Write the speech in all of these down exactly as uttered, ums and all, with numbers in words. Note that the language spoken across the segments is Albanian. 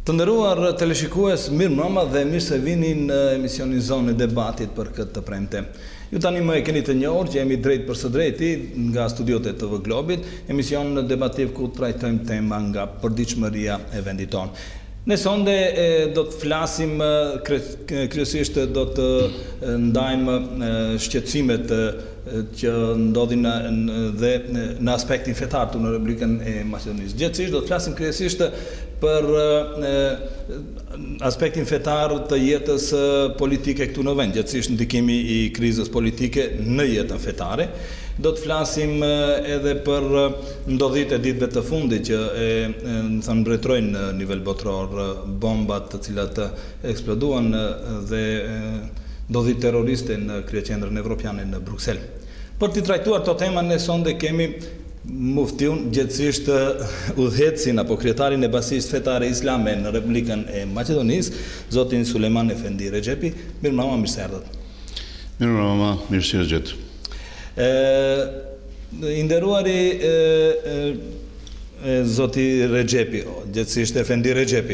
Të nderuar teleshikues, mirë mbrëma dhe mirë se vini në emisionin Zonë e Debatit për këtë të premte. Ju tani më e keni të njohur që jemi drejt për së drejti nga studiot e T V Globit, emision debativ ku trajtojmë tema nga përditshmëria e vendit tonë. Ne sonde do të flasim, kryesisht do të ndajmë shqetësimet që ndodhin dhe në aspektin fetar në Republikën e Maqedonisë. Gjithsesi do të flasim kryesisht për aspektin fetar të jetës politike këtu në vend, gjithsesi ndikimi i krizës politike në jetën fetare. Do të flasim edhe për ndodhit e ditëve të fundit që e thënë mbretrojnë në nivel botror, bombat të cilat eksploduan dhe ndodhit terroriste në kryeqendrën evropiane në Bruksel. Për të trajtuar këto tema ne sonde kemi muftiun, gjithsesisht udhëhecin apo kryetarin e Basisë Fetare Islame në Republikën e Maqedonisë, zotin Sulejman Efendi Rexhepi. Mirëmbrëma, mirë se erdhët. Mirëmbrëma, mirë se jeni. I nderuari zoti Rexhepi, gjithsesisht Efendi Rexhepi.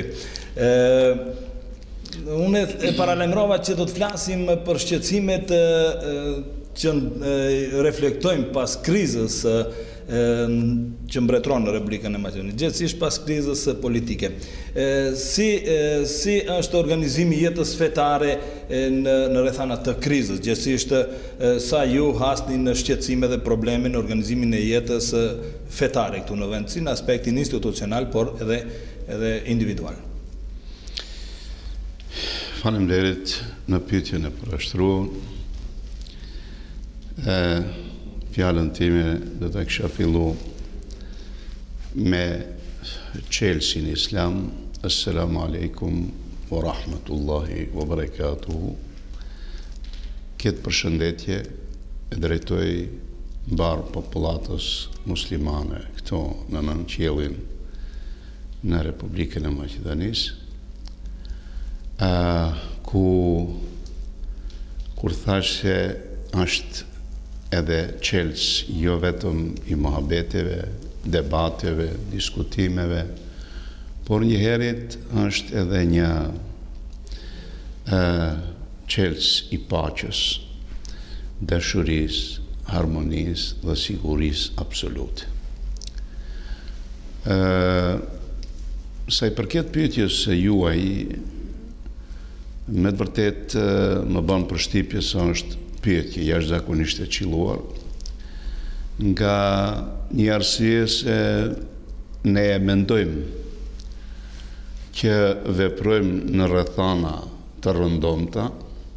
Unë e paralajmërova që do të flasim për shqetësimet që reflektojmë pas krizës që mbretëron në Republikën e Maqedonisë, gjithsesi pas krizës politike. Si si është organizimi i jetës fetare në në rrethana të krizës, gjithsesi sa ju hasni në shqetësime dhe probleme në organizimin e jetës fetare këtu në vend, si në aspektin institucional, por edhe edhe individual. Faleminderit në pyetjen e përshtatshruar. Fjallën time dhe të kësha fillu me qelsin islam. Assalamu alaikum wa rahmatullahi wa barakatuhu. Këtë përshëndetje e drejtoj barë popullatës muslimane këto në nën qiellin në Republikën e Maqedonisë, ku kur thash se është edhe qelës jo vetëm i mohabeteve, debateve, diskutimeve, por njëherit është edhe një qelës i paqës, dashurisë, harmonisë dhe sigurisë absolute. Sa i përket pyetjes së juaj, me të vërtet më bën përshtypje se është pyetje jashtëzakonisht e qelluar, nga një arsye se ne mendojmë që veprojmë në rrethana të rëndomta,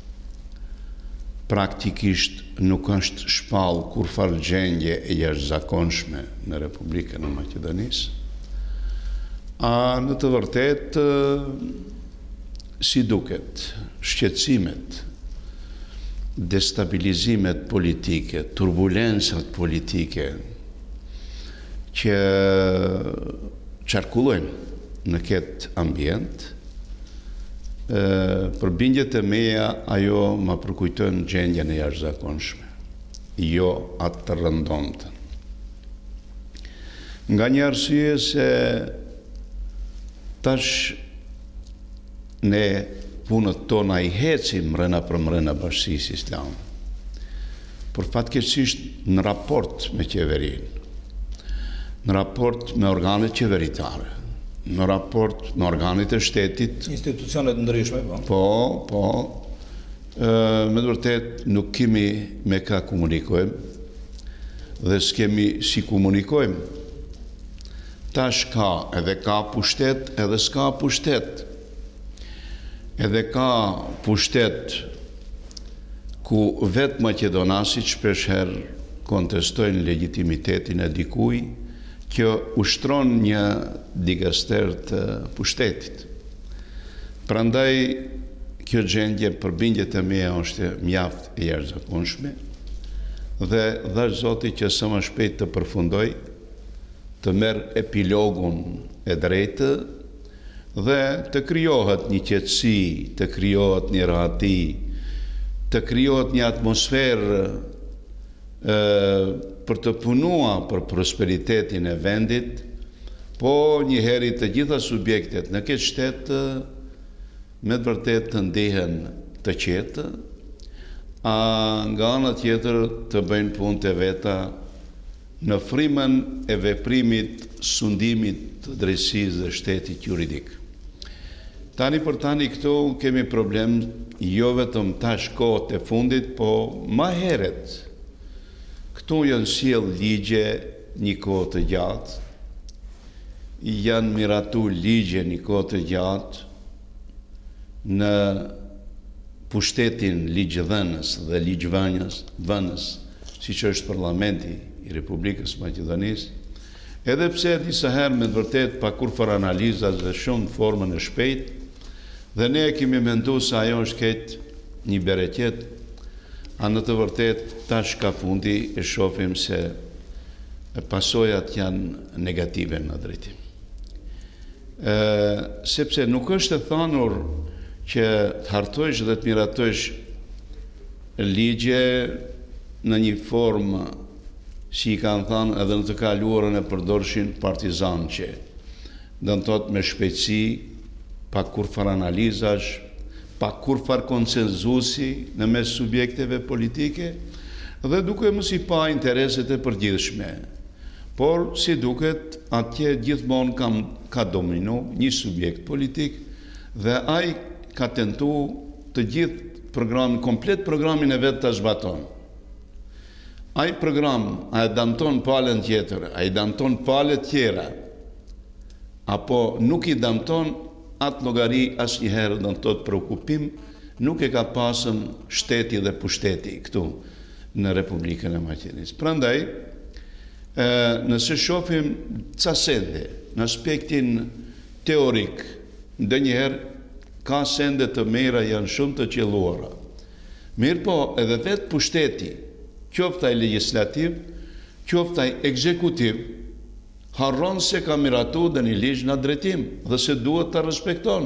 praktikisht nuk është shpall kurfar gjendje e jashtëzakonshme në Republikën e Maqedonisë, a në të vërtetë si duket shqetësimet, destabilizimet politike, turbulencat politike që qarkullojnë në këtë ambient, për bindjet e meja ajo më përkujton gjendjen e jashtëzakonshme, jo atë të rëndomtën. Nga një arsye se tash ne punët tona i hecim mrena për mrena Bashkisë Islame, por fatkeqësisht në raport me qeverinë, në raport me organet qeveritare, në raport me organet e shtetit, institucionet ndryshme, po. Po, po, me të vërtet nuk kemi me ka komunikojmë dhe s'kemi si komunikojmë. Tash ka edhe ka pushtet edhe s'ka pushtet. Edhe ka pushtet ku vetë maqedonasit shpeshherë kontestojnë legitimitetin e dikuj, kjo ushtron një digaster të pushtetit. Prandaj, kjo gjendje për bindjet e meja është mjaft e jashtëzakonshme dhe dhash Zoti që sa më shpejt të përfundoj, të merr epilogun e drejtë dhe të krijohet një qetësi, të krijohet një rahati, të krijohet një atmosferë për të punuar për prosperitetin e vendit, po njëheri të gjitha subjektet në këtë shtetë me të vërtet të ndihen të qetë, a nga ana tjetër të bëjnë punë të veta në frymën e veprimit sundimit të drejtësisë dhe shtetit juridik. Tani për tani këtu kemi problem jo vetëm tash kohët e fundit, po ma heret. Këtu janë sjell ligje një kohë të gjatë, janë miratu ligje një kohë të gjatë në pushtetin ligjvënës dhe ligjvënës, vënës, si që është Parlamenti i Republikës Maqedonisë, edhe pse disa herë me të vërtet pa kurfar analizat dhe shumë në formën e shpejt, dhe ne kemi mendu se ajo është ketë një bereqet, a në të vërtet tash ka fundi e shofim se pasojat janë negative në drejtim. E, sepse nuk është e thanur që të hartojsh dhe të miratojsh ligje në një formë si i kanë thanë edhe në të kaluarën e përdorshin partizan që dënë tot me shpejtësi, pa kurfar analizash, pa kurfar konsenzusi në mes subjekteve politike dhe duke mos i pa intereset e përgjithshme. Por, si duket, atje gjithmonë kam, ka dominu një subjekt politik dhe ai ka tentu të gjithë programin, komplet programin e vetë të zbaton. Ai program, a e damton palën tjetër, a i damton palët tjera, apo nuk i damton atë logari asë njëherë dhe në të të preokupim, nuk e ka pasën shteti dhe pushteti këtu në Republikën e Maqedonisë. Prandaj, nëse shofim ca sende në aspektin teorik, ndë njëherë ka sende të mira janë shumë të qelluara. Mirë po, edhe vetë pushteti, qoftaj legislativ, qoftaj ekzekutiv, harron se ka miratu dhe një ligj në drejtim dhe se duhet të respekton.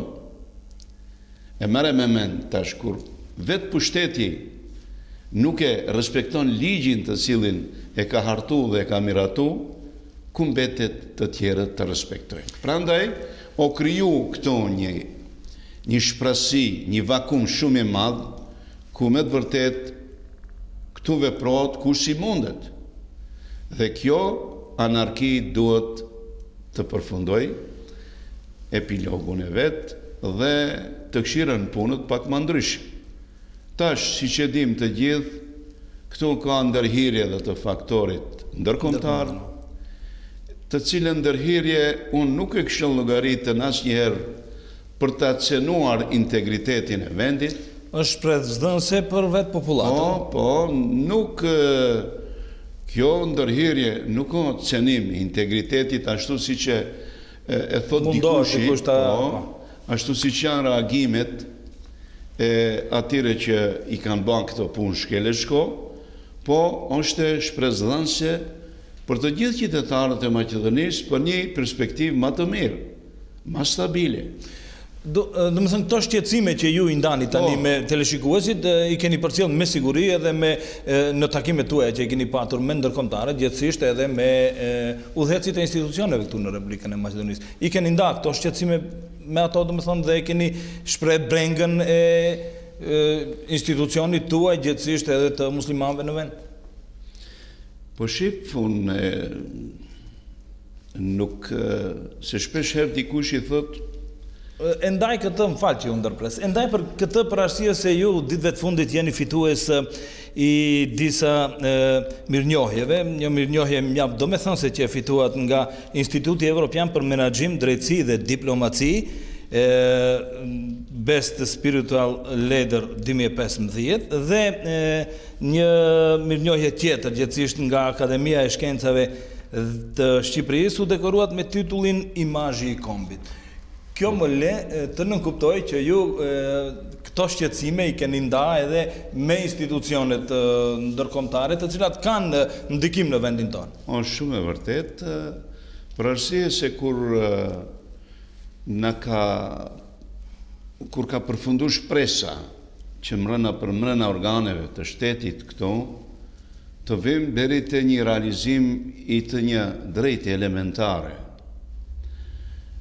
E mere me mend tash kur vetë pushteti nuk e respekton ligjin të cilin e ka hartu dhe e ka miratu, ku mbetet të tjerët të respektojnë. Prandaj, o kriju këto një, një shprasi, një vakum shumë i madh, ku me të vërtet këtu veprohet kush si mundet. Dhe kjo anarki duhet të përfundoj epilogun e vetë dhe të këshirën punët pak më ndryshë. Tash, si që dim të gjithë, këtu ka ndërhirje dhe të faktorit ndërkombëtar, të cilën ndërhirje unë nuk e këshën llogaritën asnjëherë për të cenuar integritetin e vendit. Është shprehësdhënëse për vetë popullatën. Po, po, nuk... Kjo ndërhirje nuk ka cenim integritetit ashtu si që e thot dikushi, po, ashtu si që janë reagimet e atyre që i kanë bën këto punë shkeleshko, po është shpresdhënëse për të gjithë qytetarët e Maqedonisë për një perspektivë më të mirë, më stabile. Do më thënë, këto shqetësime që ju i ndani tani me teleshikuesit, i keni përcjell me siguri edhe me në takimet tuaja që i keni patur me ndërkombëtarët, gjithsesisht edhe me udhëhecit e institucioneve këtu në Republikën e Maqedonisë. I keni nda këto shqetësime me ato, do më thënë, dhe i keni shpreh brengën e institucionit tuaj, gjithsesisht edhe të muslimanëve në vend? Po shif, unë nuk, se shpesh herë dikush i thotë, E ndaj këtë, më falë që ju ndërpres, e ndaj për këtë për arsye se ju ditëve të fundit jeni fitues i disa e, mirënjohjeve, një mirënjohje mjaft do me thënë se që e fituat nga Instituti Evropian për Menaxhim, Drejtësi dhe Diplomaci, e, Best Spiritual Leader dy mijë e pesëmbëdhjetë, dhe e, një mirënjohje tjetër, gjithsesisht nga Akademia e Shkencave të Shqipërisë, u dekoruat me titullin Imazhi i kombit. Kjo më le të nënkuptoj që ju këto shqetësime i keni nda edhe me institucionet ndërkombëtare të cilat kanë ndikim në vendin tonë. Është shumë e vërtet, për arsye se kur na ka kur ka përfundu shpresa që mrena për mrena organeve të shtetit këto, të vim deri te një realizim i të një drejtë elementare.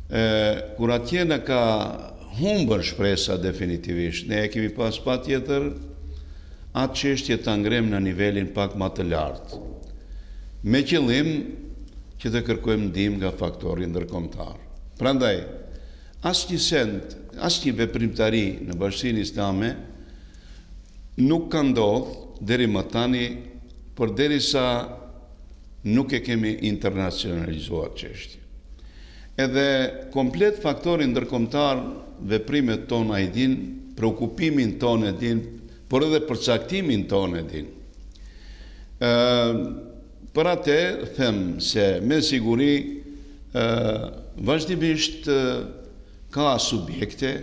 kur atje në ka humbër shpresa definitivisht, ne e kemi pas pa tjetër atë çështje ta ngrem në nivelin pak më të lartë, me qëllim që të kërkojmë ndihmë nga faktori ndërkombëtar. Prandaj, asnjë send, asnjë veprimtari në Bashkinë Islame nuk ka ndodhur deri më tani, përderisa nuk e kemi internacionalizuar çështjen. Edhe komplet faktori ndërkombëtar, veprimet tona i din, prekupimin tonë e din, por edhe përcaktimin tonë e din. Për atë them se me siguri vazhdimisht ka subjekte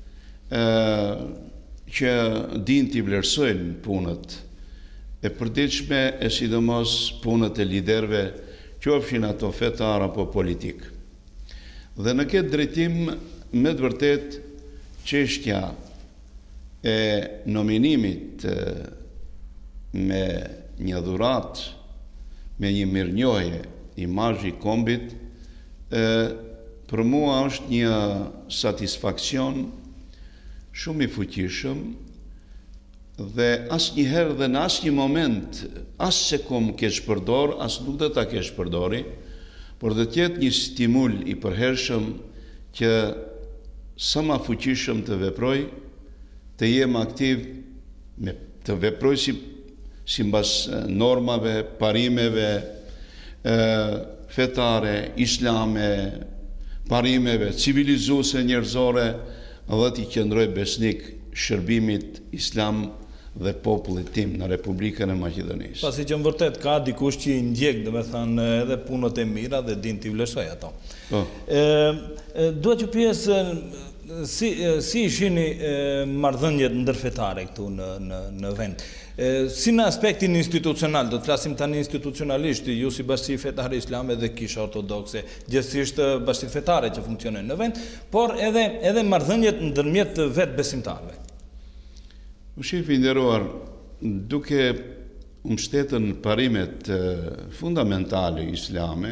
që din t'i vlerësojnë punët e përditshme e sidomos punët e liderëve, qofshin ato fetar apo politik. Dhe në këtë drejtim, me të vërtet, çështja e nominimit me një dhuratë, me një mirënjohje, imazhi i kombit, për mua është një satisfaksion shumë i fuqishëm, dhe asnjëherë dhe në asnjë moment, as se kom keq përdor, as nuk do ta keq përdori, por dhe tjetë një stimul i përhershëm që sa ma fuqishëm të veproj, të jem aktiv, me, të veproj si, si mbas normave, parimeve, e, fetare, islame, parimeve, civilizuese njerëzore, dhe t'i qëndroj besnik shërbimit islam dhe popullit tim në Republikën e Maqedonisë. Pasi që në vërtet ka dikush që i ndjek, dhe me thënë, edhe punët e mira dhe din t'i vlerësoj ato. Oh. Duhet që pjesë, si, si ishini marrëdhëniet ndërfetare këtu në, në, në vend? Si në aspektin institucional, do të flasim tani institucionalisht, ju si bashkësi fetare islame dhe kisha ortodokse, gjithsesisht bashkësi fetare që funksionojnë në vend, por edhe, edhe marrëdhëniet ndërmjet vetë besimtarëve. Më shif i nderuar, duke mbështetën parimet fundamentale islame,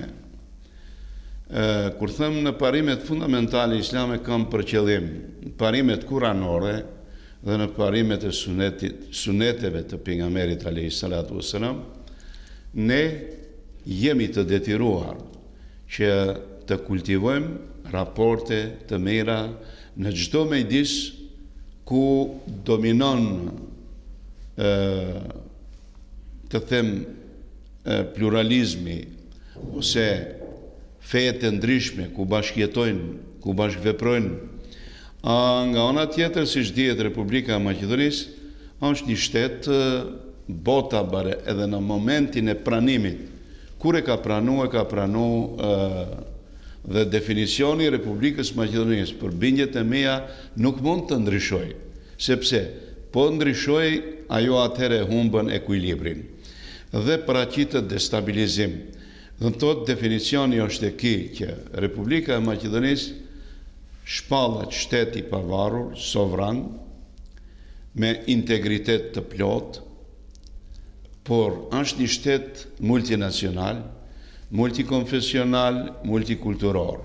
kur them në parimet fundamentale islame kam për qëllim parimet kuranore dhe në parimet e sunetit, suneteve të pejgamberit alayhi salatu wassalam, ne jemi të detyruar që të kultivojmë raporte të mira në çdo mjedis ku dominon e, të them e, pluralizmi ose fejet e ndryshme ku bashkëjetojnë, ku bashkëveprojnë. A nga ana tjetër, siç dihet, Republika e Maqedonisë është një shtet bota bare edhe në momentin e pranimit. Kur e ka pranu, e ka pranu e, dhe definicioni i Republikës Maqedonisë për bindjet e mia nuk mund të ndryshoj, sepse po ndryshoj ajo atëherë humbën ekuilibrin dhe paraqitet destabilizim. Dhe në tot definicioni është e ki që Republika e Maqedonisë shpallet shteti i pavarur, sovran, me integritet të plot, por është një shtet multinacional, multikonfesional, multikulturor.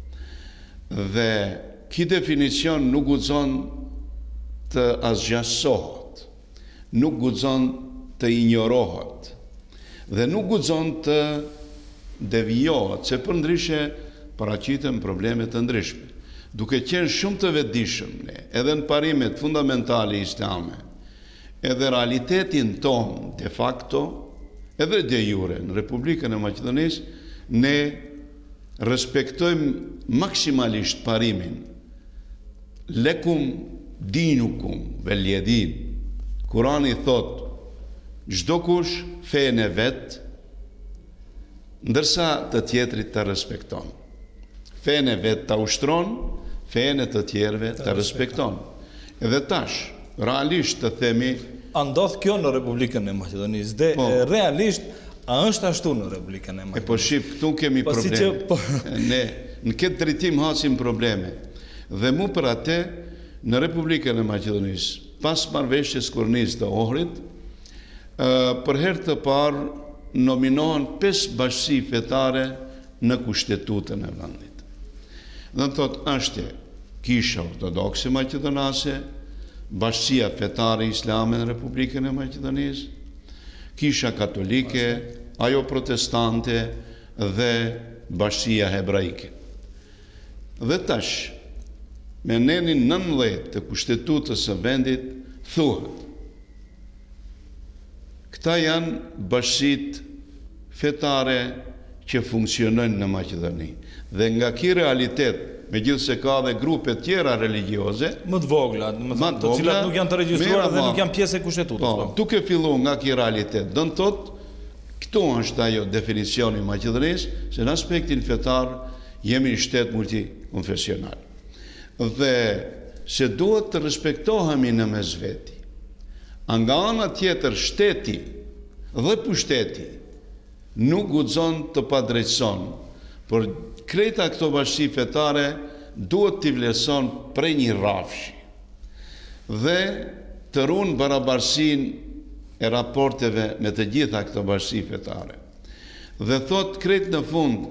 Dhe ki definicion nuk guxon të asgjassohet, nuk guxon të injorohet, dhe nuk guxon të devijohet, se për ndryshe paraqiten probleme të ndryshme. Duke qenë shumë të vetëdijshëm ne, edhe në parimet fundamentale islame, edhe realitetin ton de facto, edhe de jure në Republikën e Maqedonisë, ne respektojmë maksimalisht parimin lekum dinukum vel yedin. Kurani thot çdo kush fenë e vet, ndërsa të tjetrit të respekton. Fenë e vet ta ushtron, fenë të tjerëve të respekton. Edhe tash, realisht të themi, a ndodh kjo në Republikën e Maqedonisë dhe po, realisht a është ashtu në Republikën e Maqedonisë? E po shif, këtu kemi probleme. Që, po... ne në këtë drejtim hasim probleme. Dhe mu për atë në Republikën e Maqedonisë, pas marrëveshjes Kurnis të Ohrit, për herë të parë nominohen pesë bashkësi fetare në kushtetutën e vendit. Dhe në thot, është Kisha Ortodokse Maqedonase, Bashkia Fetare Islame në Republikën e Maqedonisë, Kisha Katolike, ajo Protestante dhe Bashkia Hebraike. Dhe tash, me nenin nëntëdhjetë të kushtetutës së vendit, thuhet, këta janë bashkit fetare që funksionojnë në Maqedoni. Dhe nga ky realitet, me gjithë se ka dhe grupe tjera religioze, më të vogla, më thënë, të cilat nuk janë të regjistruar dhe nuk janë pjesë e kushtetutës. Po, duke filluar nga ky realitet, do të thotë, këtu është ajo definicioni i Maqedonisë, se në aspektin fetar jemi një shtet multikonfesional. Dhe se duhet të respektohemi në mes veti. Nga ana tjetër, shteti dhe pushteti nuk guxon të padrejtëson, por krejta këto bashki fetare duhet t'i vlerëson prej një rafshi dhe të runë barabarsin e raporteve me të gjitha këto bashki fetare. Dhe thot krejt në fund,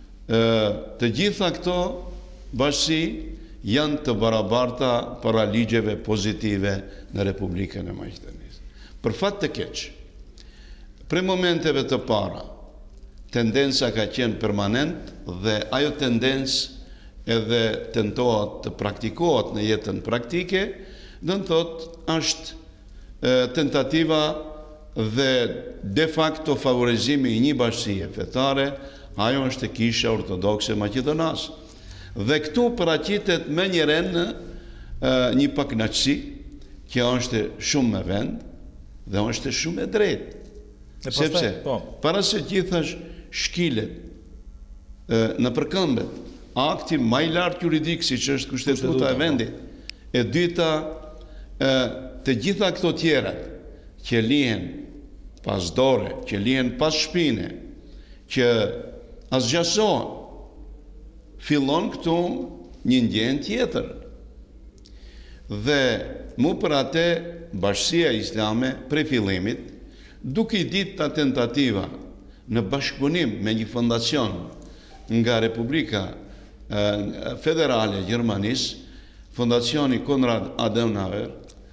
të gjitha këto bashki janë të barabarta para ligjeve pozitive në Republikën e Maqedonisë. Për fat të keq, prej momenteve të para, tendenca ka qenë permanent dhe ajo tendencë edhe tentohet të praktikohet në jetën praktike, do të thotë është tentativa dhe de facto favorizimi i një bashkie fetare, ajo është Kisha Ortodokse Maqedonase. Dhe këtu paraqitet me njëren një pakënaqësi, që është shumë me vend dhe është shumë e drejtë. Sepse para se gjithash shkilet në përkëmbet akti më i lartë juridik si që është kushtetuta e vendit, e dyta të gjitha këto tjera që lihen pas dore, që lihen pas shpine, që asgjasohen, fillon këtu një ndjenjë tjetër. Dhe mu për atë Bashkia Islame prej fillimit, duke i ditë ta tentativa në bashkëpunim me një fondacion nga Republika Federale e Gjermanisë, fondacioni Konrad Adenauer,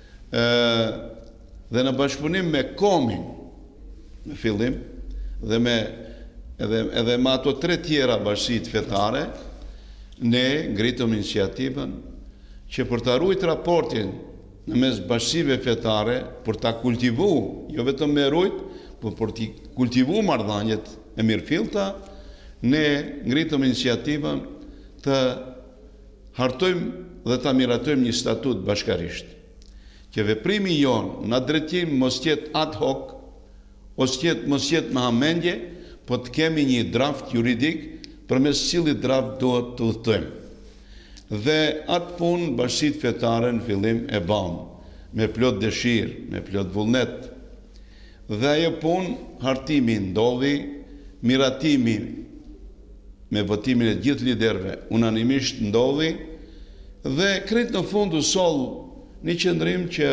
dhe në bashkëpunim me Komin në fillim, dhe me edhe me ato tre tjera bashkit fetare, ne ngritëm iniciativën që për të ruajtur raportin në mes bashkive fetare, për ta kultivu, jo vetëm me rujt, por për të kultivu marrëdhëniet e mirëfillta, ne ngritëm iniciativën të hartojmë dhe ta miratojmë një statut bashkarisht. Që veprimi jonë në drejtim mos jetë ad hoc, mos jetë mos jetë me hamendje, po të kemi një draft juridik përmes cilit draft duhet të udhtojmë. Dhe atë punë bashkitë fetare në fillim e bamë, me plot dëshirë, me plot vullnet. Dhe ajo punë, hartimi ndodhi, miratimi me votimin e gjithë liderëve unanimisht ndodhi, dhe krejt në fund u soll një qëndrim që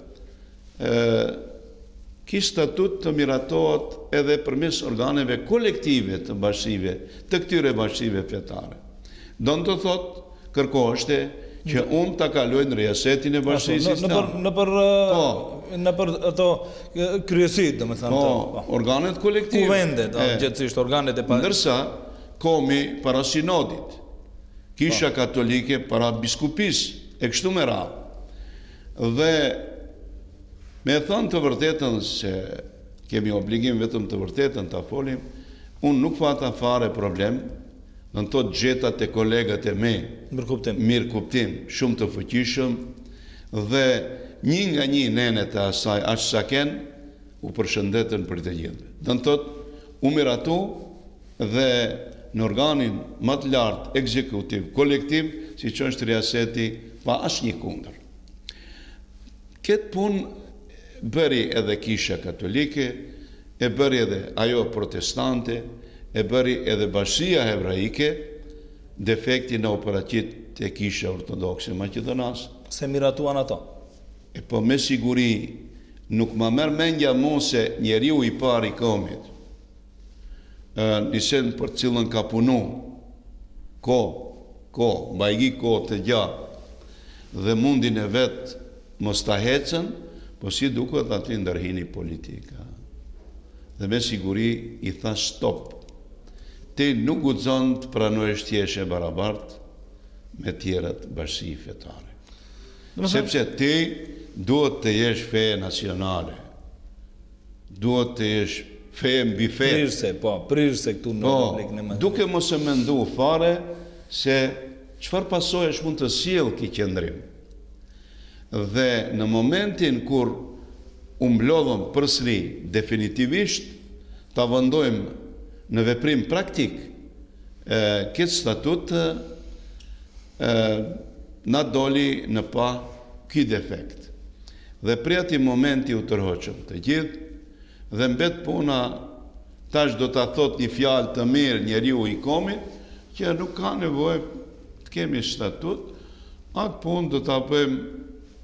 ky statut të miratohet edhe përmes organeve kolektive të bashkive, të këtyre bashkive fetare. Do në të thotë, kërkoheshte që unë të kaloj në riasetin e bashkisë islame. Në për ato kryesit, dhe me thamë të... Po, organet kolektive. Kuvendet, gjithësisht, organet e... Ndërsa, komi para sinodit, Kisha Katolike para biskupis, e kështu me radhë. Dhe me thënë të vërtetën, se kemi obligim vetëm të vërtetën të folim, unë nuk fata fare problem, në të të gjetat e kolegët e me, mirë kuptim, shumë të fuqishëm, dhe një nga një nenet e asaj, ashtë sa ken, u përshëndetën për të gjithë. Dhe në të të u miratu dhe në organin më të lartë, ekzekutiv, kolektiv, si që është riaseti, pa ashtë një kundër. Këtë punë bëri edhe Kisha Katolike, e bëri edhe ajo protestante, e bëri edhe Bashkia Hebraike, defekti në operacit të Kisha Ortodokse Maqedonase. Se miratuan ato? E po me siguri, nuk ma merr mendja mu se njeriu i pari i komit, nisen për cilën ka punu, ko, kohë, mbajgi kohë të gjatë dhe mundin e vetë mos ta hecën, po si duket aty ndërhini politika. Dhe me siguri i tha stop. Ti nuk guxon të pranojsh thjesht e barabartë me tjerët bashkësi fetare. Sepse ti duhet të jesh fe nacionale. Duhet të jesh fe mbi fe. Prirse, po, prirse këtu në Republikën e Maqedonisë. Duke mos e mendu fare se çfarë pasojësh mund të sjellë ky qendrim. Dhe në momentin kur u mblodhëm përsëri definitivisht ta vendojmë në veprim praktik këtë statut e, na doli në pa ky defekt. Dhe prej atij momenti u tërhoqëm të gjithë dhe mbet puna, tash do ta thot një fjalë të mirë njeriu i komit, që nuk ka nevojë të kemi statut, atë punë do ta bëjmë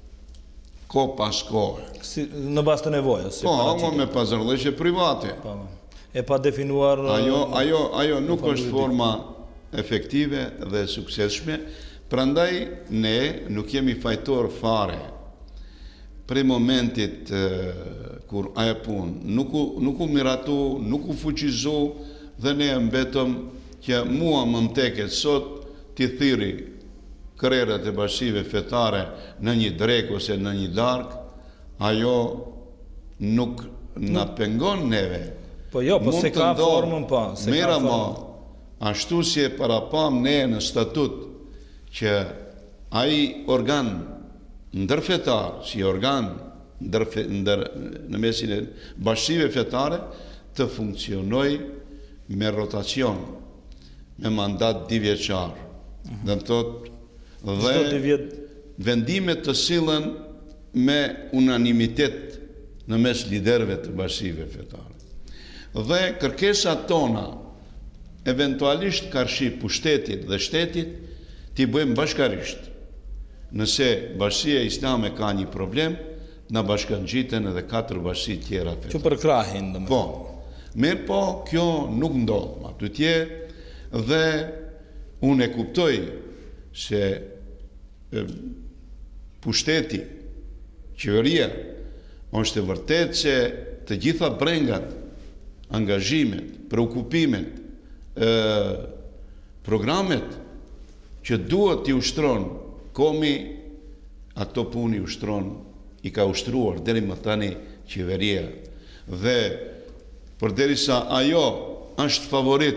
ko pas kohë. Si, në bazë të nevojës. Si po, ama me pazarllëqe private. Po, e pa definuar... Ajo, ajo, ajo nuk është forma efektive dhe suksesshme, prandaj ne nuk jemi fajtor fare prej momentit e, kur ajo punë nuk, nuk u miratu, nuk u fuqizu dhe ne mbetëm që mua më mteket sot t'i thiri krerët e bashkive fetare në një drek ose në një dark, ajo nuk na pengon neve. Po jo, po se ka formën pa. Mira ma, ashtu si e parapam ne në statut që ai organ ndërfetar, si organ ndër, ndër, në mesin e bashkive fetare, të funksionoj me rotacion, me mandat divjeçar. Uh-huh. Dhe të thotë dhe vendimet të sillen me unanimitet në mes liderëve të bashkive fetare. Dhe kërkesat tona, eventualisht karshi pushtetit dhe shtetit, t'i bëjmë bashkarisht. Nëse Bashkia Islame ka një problem, na bashkangjiten edhe katër bashki tjera fetare. Që për krahin, dhe më. Po, mirë po, kjo nuk ndodh ma të tje, dhe unë e kuptoj se e, pushteti, qeveria, është e vërtet se të gjitha brengat, angazhimet, preokupimet, e, programet që duhet t'i ushtron komi, ato puni ushtron, i ka ushtruar deri më tani qeveria. Dhe përderisa ajo është favorit,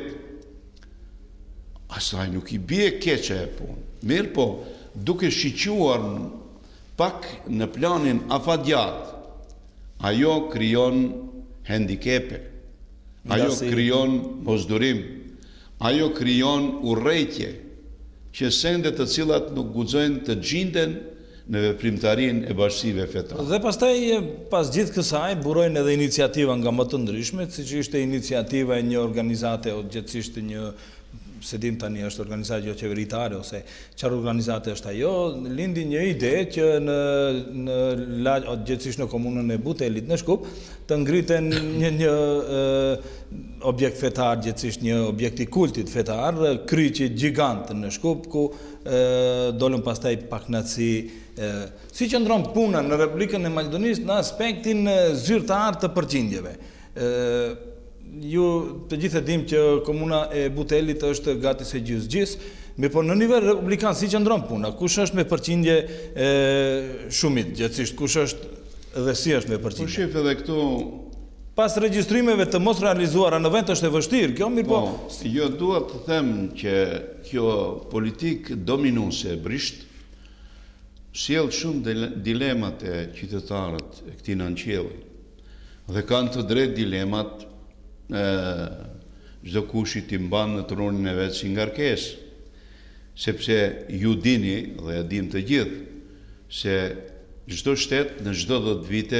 asaj nuk i bie keqe e punë. Mirë po, duke shiquar pak në planin afatgjat, ajo krijon handikepe, ajo krijon mosdurim, ajo krijon urrejtje, që sende të cilat nuk guxojnë të gjinden në veprimtarin e bashkive fetare. Dhe pastaj, pas gjithë kësaj, burojnë edhe iniciativa nga më të ndryshme, siç ishte iniciativa e një organizate, o gjithësisht një, se dim tani është organizatë jo qeveritare, ose çfarë organizate është ajo, lindi një ide që në, në lagj, gjithësisht në komunën e Butelit në Shkup, të ngriten një, një e, objekt fetar, gjithësisht një objekt i kultit fetar, kryqi gjigant në Shkup, ku e, dolën pastaj paknaci. E, si që ndronë puna në Republikën e Maqedonisë në aspektin zyrtar të përqindjeve. E, ju të gjithë e dim që komuna e Butelit është gati se gjys-gjys, me por në nivel republikan si që ndronë puna, kush është me përqindje e, shumit, gjithësisht, kush është dhe si është me përqindje. Po shif edhe këtu... Pas regjistrimeve të mos realizuara në vend është e vështirë, kjo mirë po... Po, jo duhet të them që kjo politik dominuese e brisht, sjell shumë dilemat e qytetarët e këtij nënqelli. Dhe kanë të drejtë dilemat çdo kush i t'i mban në tronin e vet si ngarkesë, sepse ju dini dhe e dim të gjithë se çdo shtet në çdo dhjetë vite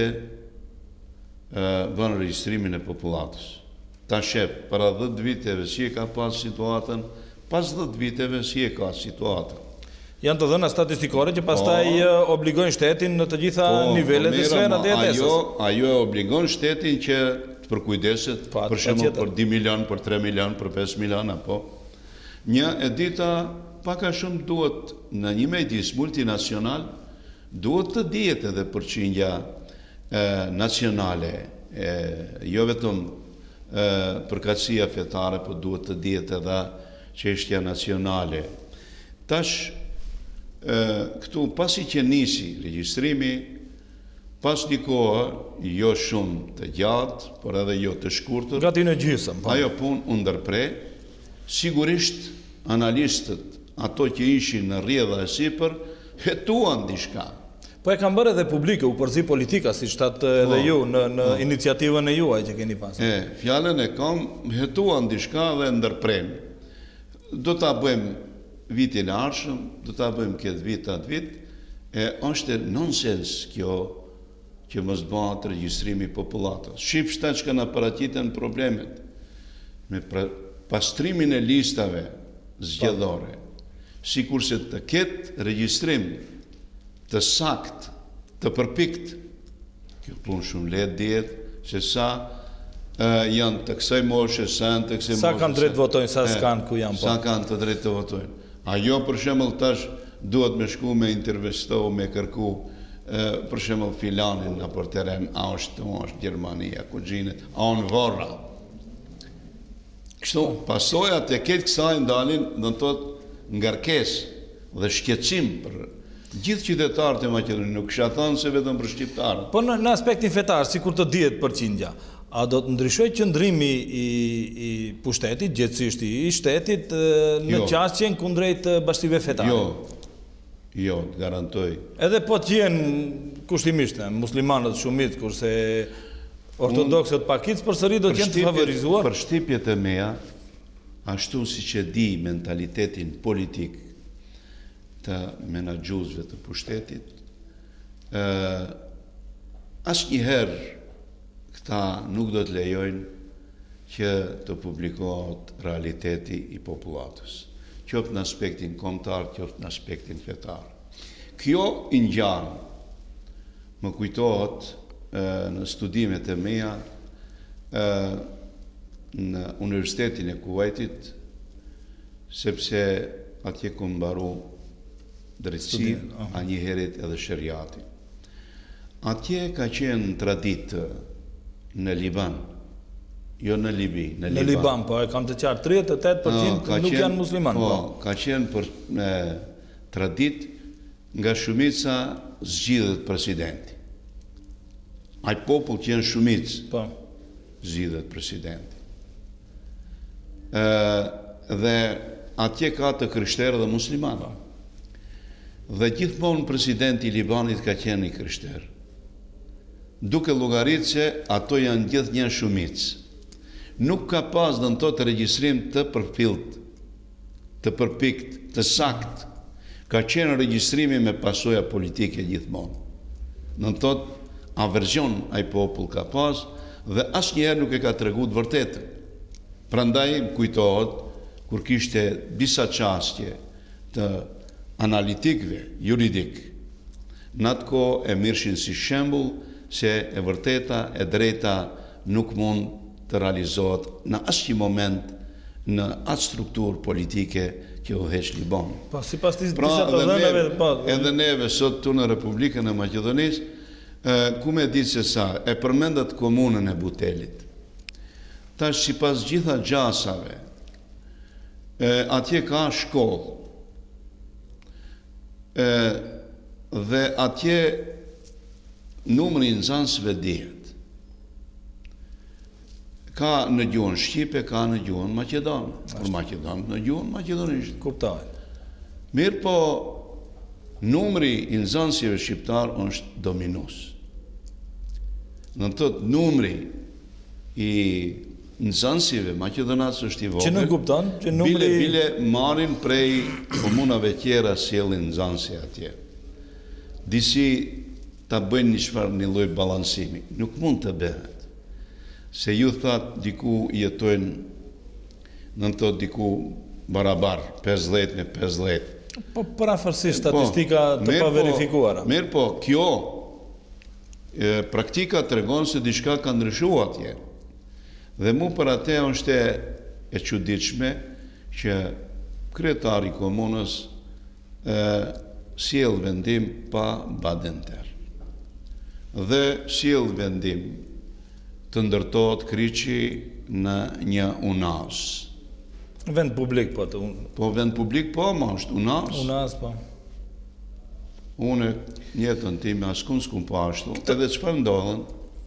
bën regjistrimin e popullatës. Ta shef para dhjetë viteve si e ka pas situatën, pas dhjetë viteve si e ka situatën. Janë të dhëna statistikore që pastaj obligojnë shtetin në të gjitha nivelet e sferat e jetesës. Ajo, ajo e obligon shtetin që të përkujdeset, për shembull për dy milion, për tre milion, për pesë milion, apo. Një e dita paka shumë duhet në një medis multinacional, duhet të dihet edhe përqindja e, nacionale, e, jo vetëm e, përkatësia fetare, po duhet të dihet edhe çështja nacionale. Tash, e, këtu pasi që nisi regjistrimi, pas një kohë, jo shumë të gjatë, por edhe jo të shkurtër, Gati në gjysëm. po. ajo punë u ndërpre, sigurisht analistët, ato që ishin në rrjedha e sipër, hetuan diçka. Po e kam bërë edhe publike, u përzi politika, si shtatë edhe ju, në, në iniciativën e juaj që keni pasur. E, fjallën e kam, hetuan diçka dhe ndërpren. Do ta bëjmë vitin e ardhshëm, do ta bëjmë këtë vit atë vit, e është nonsens kjo që mos bëhet regjistrimi i popullatës. Shqip shtat që na paraqiten problemet me pra, pastrimin e listave zgjedhore, sikurse të ketë regjistrim të sakt, të përpikt. Kjo punë shumë lehtë dihet se sa uh, janë të kësaj moshe, sa janë të kësaj moshe. Sa kanë drejt votojnë, sa s'kanë ku janë po. Sa kanë të drejt të votojnë. Ajo për shembull tash duhet me shku me intervistohu, me kërku uh, për shembull filanin në për teren, a është, a është Gjermania, kuzhinët, a në varra. Kështu, pasojat e këtë kësaj ndalin dhe në tot ngarkesë dhe shqetësim për gjithë qytetarët e Maqedonisë, nuk kisha thënë se vetëm për shqiptarët. Po në, në aspektin fetar, si kur të dihet përqindja, a do të ndryshoj qëndrimi i, i pushtetit, gjithësisht i shtetit, në Jo. qasjen kundrejt bashkive fetare? Jo, jo, garantoj. Edhe po të jenë kushtimisht, ne, muslimanët shumit, kurse ortodoksët pakicë, përsëri do të jenë të favorizuar? Për shtypjet e meja, ashtu si që di mentalitetin politik të menaxhuesve të pushtetit, ë asnjëherë këta nuk do të lejojnë që të publikohet realiteti i popullatës, qoftë në aspektin kombëtar, qoftë në aspektin fetar. Kjo i ngjan më kujtohet ë, në studimet e meja ë, në Universitetin e Kuwaitit, sepse atje ku mbaru drejtësi, a një herit edhe shariati. Atje ka qenë traditë në Liban, jo në Libi, në Liban. Në Liban, po, e kam të qartë, tridhjetë e tetë përqind nuk qenë, janë musliman. Po, Po, ka qenë për e, tradit nga shumica zgjidhet presidenti. Ai popull që janë shumicë po. zgjidhet presidenti. Ë dhe atje ka të krishterë dhe muslimanë. Dhe gjithmonë presidenti i Libanit ka qenë i krishterë. Duke llogaritë se ato janë gjithë një shumicë. Nuk ka pas në to të regjistrim të përfillt, të përpikt, të sakt. Ka qenë regjistrimi me pasoja politike gjithmonë. Në to aversion ai popull ka pas dhe asnjëherë nuk e ka treguar të vërtetën. Prandaj më kujtohet kur kishte disa çështje të analitikëve juridik, në atë kohë e mirëshin si shembull se e vërteta, e drejta nuk mund të realizohet në asnjë moment në atë strukturë politike që udhëheq Liban. Po, sipas disa Pra, të edhe dhënave, neve, po. edhe neve sot tu në Republikën e Maqedonisë, e, ku me ditë se sa, e përmendat komunën e Butelit. Tash sipas gjitha gjasave, e, atje ka shkollë, e, dhe atje numri i nxënësve dihet. Ka në gjuhën shqipe, ka në gjuhën maqedone. Për maqedon në gjuhën maqedonisht. Kuptohet. Mirë po, numri i nxënësve shqiptar është dominues. Në të të numri i nxënësve maqedonas është i vogël. Që nuk kupton, që numri Bile bile marrin prej komunave tjera sjellin nxënësi atje. Disi ta bëjnë një çfarë një lloj balancimi. Nuk mund të bëhet. Se ju thatë diku jetojnë në të diku barabar, pesëdhjetë me pesëdhjetë. Po parafërsisht statistika të pa verifikuara. Mirë po, kjo e, praktika tregon se diçka ka ndryshuar atje. Dhe mu për atë është e, e çuditshme që kryetari i komunës sjell vendim pa badenter. Dhe sjell vendim të ndërtohet Kryqi në një unas. Vend publik, po të unë. Po vend publik, po, ma është unas. Unas, po. Une njëtën time askun s'kum po ashtu, edhe çfarë ndodhen,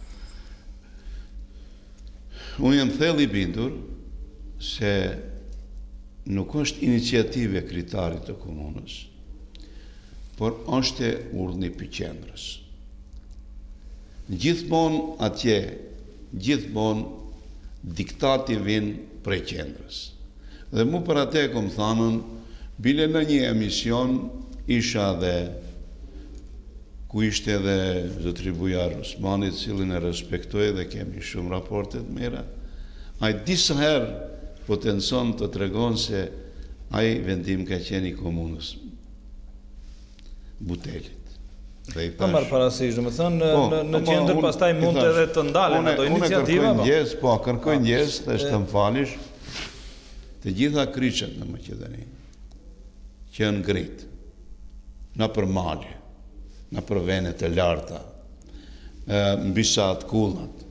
unë jam thellë i bindur se nuk është iniciative kritarit të komunës, por është e urdhni për qendrës. Gjithmonë atje, gjithmonë diktati vin prej qendrës. Dhe mu për atë e kom thanën, bile në një emision isha dhe ku ishte edhe zotri Bujar Osmanit, cilin e respektoj dhe kemi shumë raportet mira. Ai disa herë potencion të tregon se ai vendim ka qenë i komunës Butelit. Pa marrë parasysh, do të thënë, në qendër pastaj mund edhe të ndalen ato iniciativa. Unë kërkoj po, kërkoj ndjes, dhe të më falish, të gjitha kryqet në Maqedoni, që janë ngrit, në për malje, në për venet e larta, mbi sa të kullat,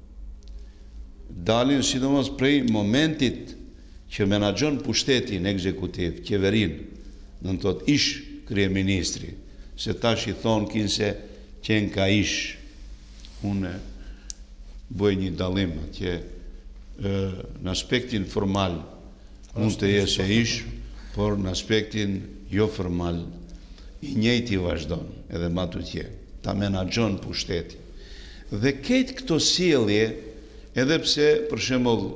dalin sidomos prej momentit që menaxhon pushtetin ekzekutiv, qeverin, në të të ish kryeministri, se tash i thonë kinë se qenë ka ish, unë bëj një dalim atje, në aspektin formal mund të jesë e ish, por në aspektin jo formal i njëjti vazhdon, edhe ma të tje, ta menaxhon pushtetin. Dhe ketë këto sjellje, edhe pse, për shembull,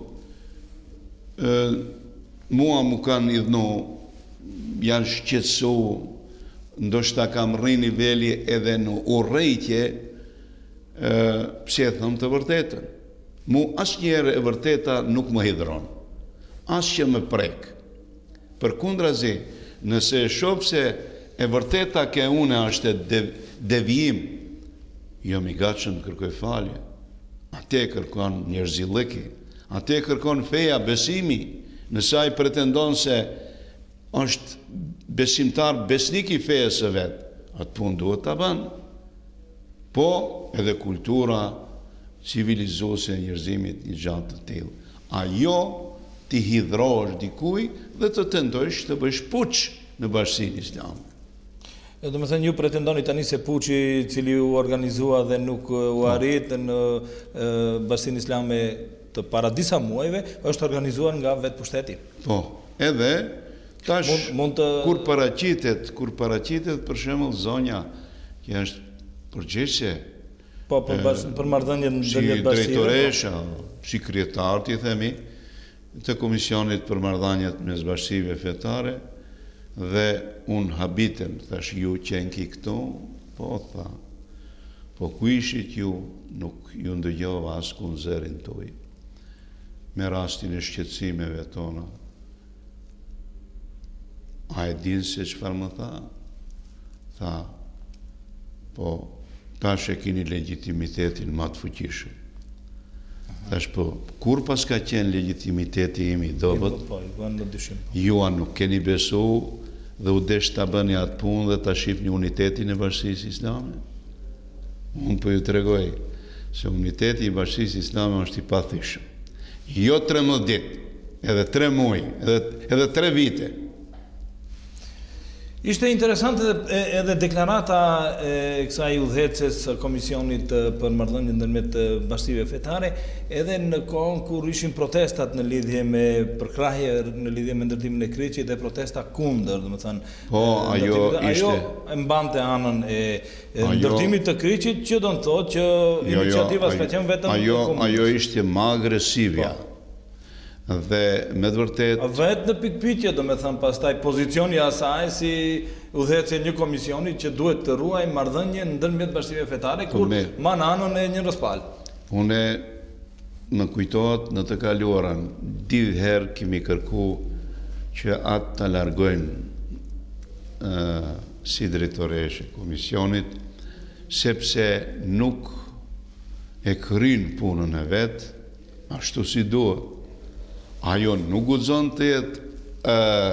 mua mu kanë idhnu, janë shqetësu, ndoshta kam rri niveli edhe në urrejtje, pse e thëmë të vërtetën. Mu asnjëherë e vërteta nuk më hidhron, as që më prek. Për kundrazi, nëse e shoh se e vërteta ke une është devijim, jo mi gatshëm kërkoj falje. Ate kërkon njerëzillëki, ate kërkon feja, besimi, nëse ai pretendon se është besimtar, besnik i fejës së vetë, atë punë duhet të banë. Po, edhe kultura civilizuese e njerëzimit një gjatë të tillë. Ajo ti hidhrohesh dikuj dhe të tentojsh të bësh puç në Bashkinë Islame. Do të thënë, ju pretendoni tani se puçi cili u organizua dhe nuk u arrit në Bashkinë Islame të para disa muajve, është organizuar nga vetë pushteti. Po, edhe tash, kur paraqitet, kur paraqitet për shembull zonja që është përgjegjëse, po për marrëdhënien ndërmjet bashkive, si drejtoresha, si kryetar, ti themi, të komisionit për marrëdhëniet mes bashkive fetare, dhe unë habitem, thash ju qenki këtu, po tha, po ku ishit ju, nuk ju ndëgjova askund zërin tuaj, me rastin e shqetësimeve tona. A e din se çfarë më tha? Tha, po, tash e kini legitimitetin ma të fuqishëm. Tash po, kur pas ka qenë legitimiteti imi dobët, ju a nuk keni besu dhe u desh të bëni atë punë dhe të shifni unitetin e Bashkisë Islame? Unë po ju të regoj se uniteti i Bashkisë Islame është i pathishëm. Jo tremëdhjetë ditë, edhe tre muaj, edhe tre vite. Ishte interesant edhe deklarata e kësaj udhëheqëses së Komisionit për marrëdhënien ndërmjet bashkive fetare, edhe në kohën kur ishin protestat në lidhje me përkrahje, në lidhje me ndërtimin e Kryqit dhe protesta kundër, domethënë. Po, ajo ishte. Ajo e mbante anën e ndërtimit të Kryqit, që do të thotë që iniciativa s'ka qenë vetëm e komunës. Ajo ishte më agresivja. Dhe me të vërtet... Vetë në pikpyetje, do me thëmë, pastaj pozicioni asaj si udhëheqëse një komisioni që duhet të ruaj marrëdhënien ndërmjet bashkive fetare, kur ma në anën e një rëspal. Une më kujtohet në të kaluarën, di herë kemi kërku që atë të largojnë si drejtoresh e komisionit, sepse nuk e kryn punën e vetë, ashtu si duhet. Ajo nuk guxon të jetë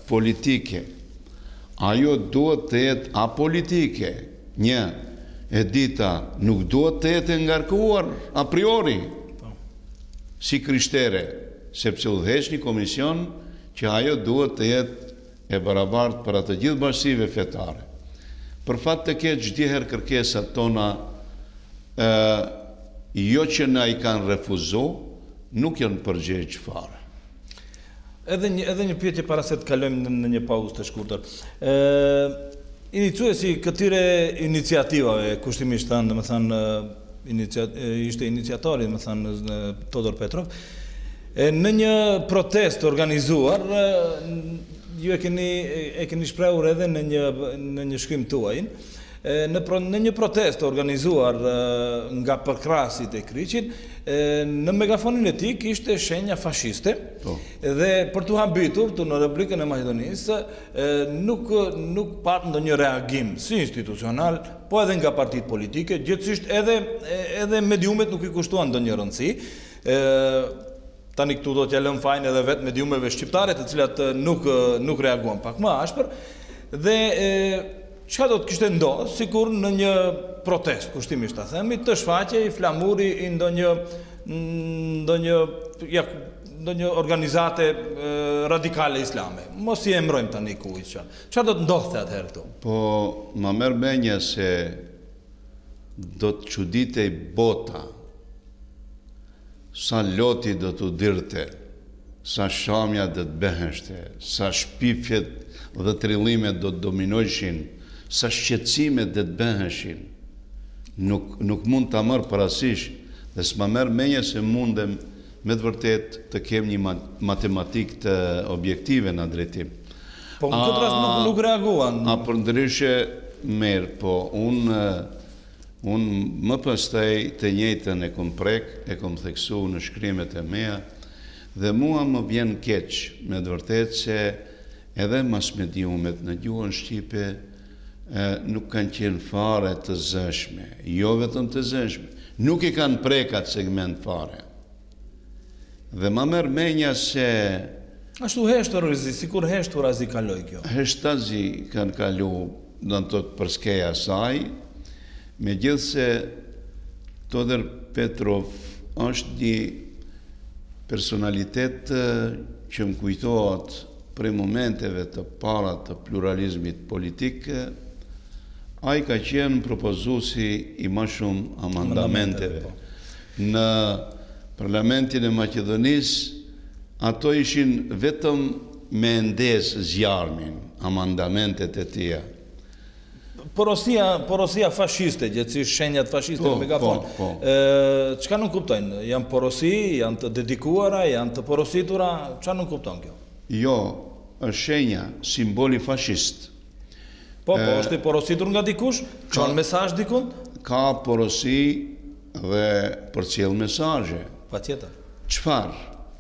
politike, ajo duhet të jetë apolitike. Një, e dita nuk duhet të jetë ngarkuar a priori si krishtere, sepse udhëheq një komision që ajo duhet të jetë e barabartë për atë gjithë bashkësive fetare. Për fat të ketë çdiher kërkesat tona, e, jo që na i kanë refuzu, nuk janë përgjegjë fare. Edhe një, edhe një pyetje para se të kalojmë në, në një pauzë të shkurtër. Ë Iniciuesi këtyre iniciativave, kushtimisht thënë, më thënë, inicia, ishte iniciatori, më thënë, Todor Petrov, në një protest organizuar, ju e keni, e keni shprehur edhe në një, në një shkrim tuaj, në, pro, në një protest organizuar nga përkrasit e Kryqit, në megafonin e tij kishte shenja fashiste, oh. Dhe për të habitur të në Republikën e Maqedonisë nuk, nuk pat ndonjë reagim si institucional, po edhe nga partitë politike, gjithsesi edhe, edhe mediumet nuk i kushtuan ndonjë rëndësi. Tani këtu do t'ja lëm fajin edhe vetë mediumeve shqiptare, të cilat nuk, nuk reaguan pak më ashpër, dhe çka do të kishte ndodhur sikur në një protest, kushtimisht ta themi, të shfaqej i flamuri i ndonjë ndonjë ja, ndonjë organizate e, radikale islame. Mos i emrojmë tani kujt çka. Çfarë do të ndodhte atëherë këtu? Po, më merr mendja se do të çuditej bota sa loti do të dirte, sa shamja do të beheshte, sa shpifjet dhe trillimet do të dominojshin, sa shqetësimet do të beheshin. Nuk, nuk mund të marr parasysh dhe s'ma merr mendja se mundem me të vërtet të kem një matematik të objektive në drejtim. Po në këtë rast nuk, nuk reaguan. A për ndryshe merë, po unë un më pastaj të njëjtën e kom prek, e kom theksu në shkrimet e mea, dhe mua më vjen keq me të vërtet se edhe mas mediumet në gjuhën shqipe E, nuk kanë qenë fare të zëshme, jo vetëm të zëshme, nuk i kanë prekat segment fare. Dhe ma merr mendja se... Ashtu heshtur, sikur heshtur azi kaloi kjo. Heshtazi kanë kalu, do të thotë për skeja saj, megjithse Todor Petrov është një personalitet që më kujtohet prej momenteve të para të pluralizmit politik. Ai ka qenë propozuesi i më shumë amandamenteve. Në Parlamentin e Maqedonisë, ato ishin vetëm me ndes zjarmin, amandamentet e tija. Porosia, porosia fashiste, gjithësisht shenjat fashiste në megafon. Po, po. E, çka nuk kuptojnë? Janë porosi, janë të dedikuara, janë të porositura, çka nuk kupton kjo? Jo, është shenja, simboli fashist. Po, po, është i porositur nga dikush, çon mesazh dikun? Ka porosi dhe përcjell mesazhe. Patjetër. Çfarë?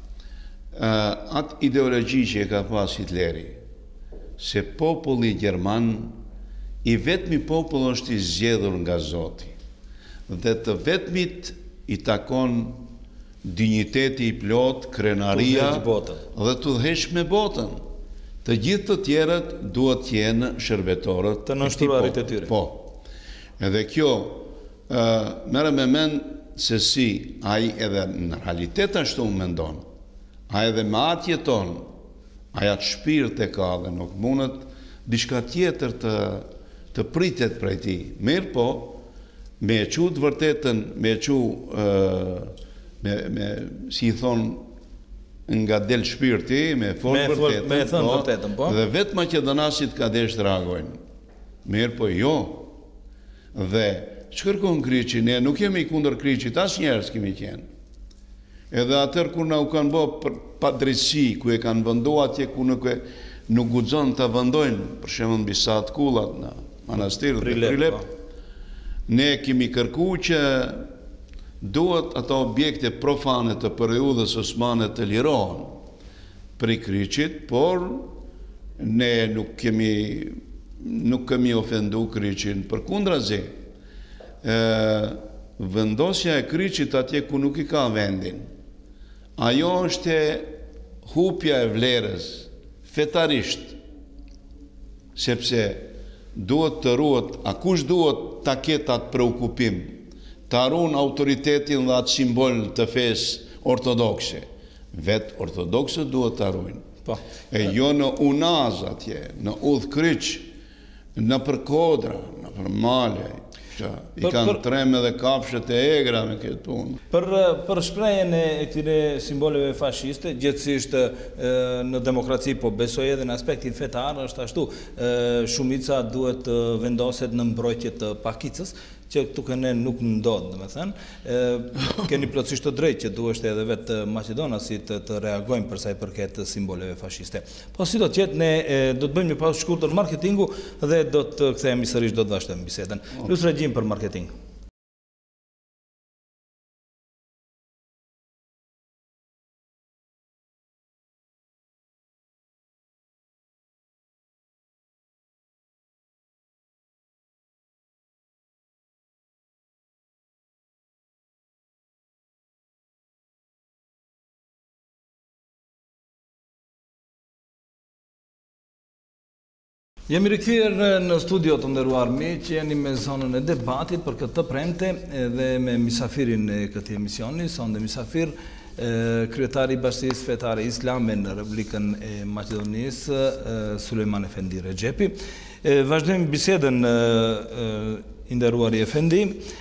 Atë ideologji që e ka pas Hitleri, se populli gjerman i vetmi popull është i zgjedhur nga Zoti, dhe të vetmit i takon dinjiteti i plot, krenaria dhe të udhëheq me botën. Të gjithë të tjerët duhet të jenë shërbetorët të nështruarit e tyre. Po. Edhe kjo, uh, merre me mend se si ai edhe në realitet ashtu mendon. Ai edhe me atë jeton, ai atë shpirt e ka dhe nuk mundet diçka tjetër të të pritet prej tij. Mirë po, me e qu të vërtetën, me e qu uh, me, me si i thon nga del shpirti, me folë vërtetën, me thënë vërtetën, po. Dhe vetë maqedonasit ka desh të reagojnë. Mirë po jo. Dhe që kërkon Kryqi, ne nuk jemi kundër Kryqit, as njerës kemi qenë. Edhe atër kur na u kanë bo për padrejtësi, ku e kanë vëndu atje, ku nuk, e, nuk guxon të vëndojnë, për shemën bisat kullat në manastirët dhe Prilep, ne kemi kërku që duhet ato objekte profane të periudhës osmane të lirohen për i Kryqit, por ne nuk kemi, nuk kemi ofendu Kryqin. Për kundrazi, vendosja e Kryqit atje ku nuk i ka vendin, ajo është hupja e vlerës fetarisht, sepse duhet të ruhet, a kush duhet ta ketë atë preokupim, të arun autoritetin dhe atë simbol të fesë ortodokse. Vetë ortodokse duhet të arujnë. E jo në unaz atje, në udhë kryq, në përkodra, në përmale, i kanë treme dhe kafshët e egra me këtë punë. Për shprehjen e këtyre simboleve fashiste, gjithësisht në demokraci, po besoj edhe në aspektin fetar, është ashtu, shumica duhet vendoset në mbrojtje të pakicës, që këtu këne nuk ndodhë, dhe me thënë, keni plotësisht të drejtë që duhet edhe vetë Macedonasit të reagojmë përsa i përket simboleve fashiste. Po si do tjetë, ne do të bëjmë një pauzë shkurtër marketingu dhe do të kthehemi sërish, do të vazhdojmë bisedën. Plus regjim për marketing. Jemi rikthyer në studio të nderuar miq, që jeni me zonën e debatit për këtë premte dhe me misafirin e këtij emisioni, sonde misafir kryetari i Bashkisë Fetare Islame në Republikën e Maqedonisë, Sulejman Efendi Rexhepi. Vazhdojmë bisedën i nderuari Efendi.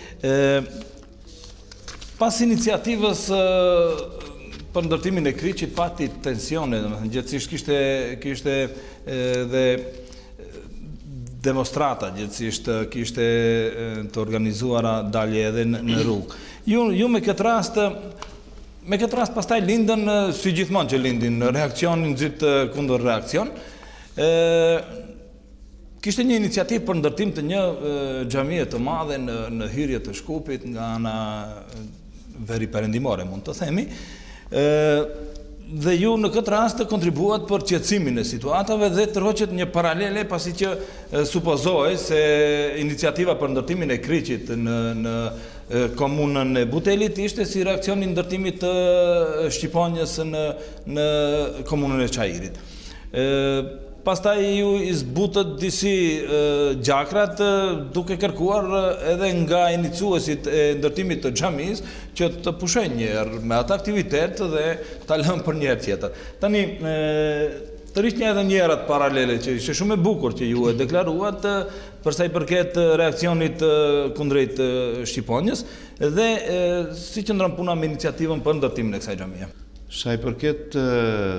Pas iniciativës për ndërtimin e Kriqit pati tensione, domethënë gjithsesi kishte kishte dhe demonstrata, gjithësisht kishte të organizuara dalje edhe në rrugë. Ju, ju me këtë rast, me këtë rast pastaj lindën, si gjithmonë që lindin, reakcionin nxit kundër reakcion. E, kishte një iniciativë për ndërtim të një xhamie të madhe në, në hyrje të Shkupit nga ana veri perëndimore, mund të themi. E, dhe ju në këtë rast kontribuat për qetësimin e situatave dhe tërhoqet një paralele pasi që supozohej se iniciativa për ndërtimin e Kriqit në, në komunën e Butelit ishte si reakcion i ndërtimit të Shqiponjës në, në komunën e Çajirit. Pastaj ju i zbutët disi e, gjakrat e, duke kërkuar edhe nga inicuesit e ndërtimit të xhamis që të pushojnë njerë me atë aktivitet dhe ta lënë për njerë tjetër. Tani, e, të rishtë një edhe njerët paralele që ishe shumë e bukur që ju e deklaruat e, përsa i përket reakcionit e, kundrejt e, Shqiponjës dhe e, si qëndron puna me iniciativën për ndërtimin e kësaj xhamie. Sa i përket e,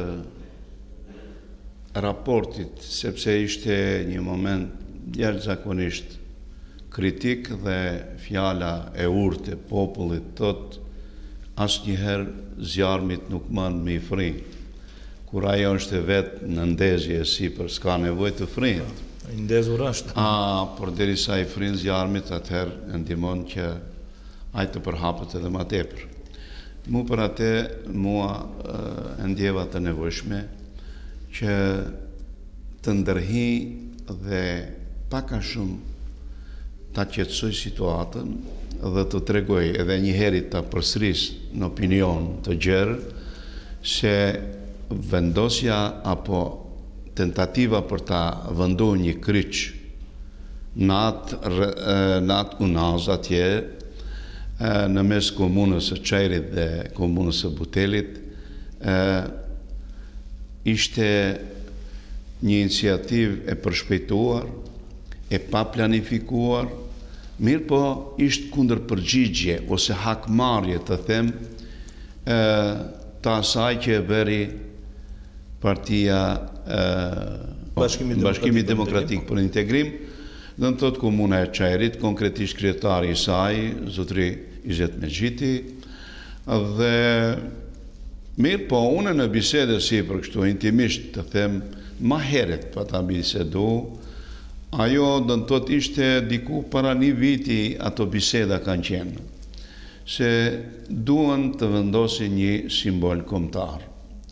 raportit, sepse ishte një moment jashtëzakonisht kritik dhe fjala e urtë e popullit tot, asnjëherë zjarmit nuk mund me i fri. Kur ajo është vetë në ndezje sipër, s'ka nevojë të frihet. I ndezur është. A, por derisa i frin zjarmit, atëherë e ndihmon që ai të përhapet edhe më tepër. Mu për atë, mua e ndjeva të nevojshme që të ndërhi dhe paka shumë ta qetësoj situatën dhe të tregoj edhe një herit të përsëris në opinion të gjerë se vendosja apo tentativa për ta venduar një kryq në atë, në atë unaz atje në mes komunës së Çajrit dhe komunës së Butelit ishte një iniciativë e përshpejtuar, e pa planifikuar, mirë po ishte kundër përgjigje ose hakmarrje të them e, të asaj që e bëri partia e, Bashkimi Bashkimi Demokratik, Demokratik për Integrim, dhe në tëtë komuna e Çajrit, konkretisht kryetari i saj, zotri Izet Mexhiti, dhe mirë po, unë në bisede si për kështu intimisht të them, ma heret për ta bisedu, ajo dënë tot ishte diku para një viti ato biseda kanë qenë, se duen të vendosi një simbol kombëtar.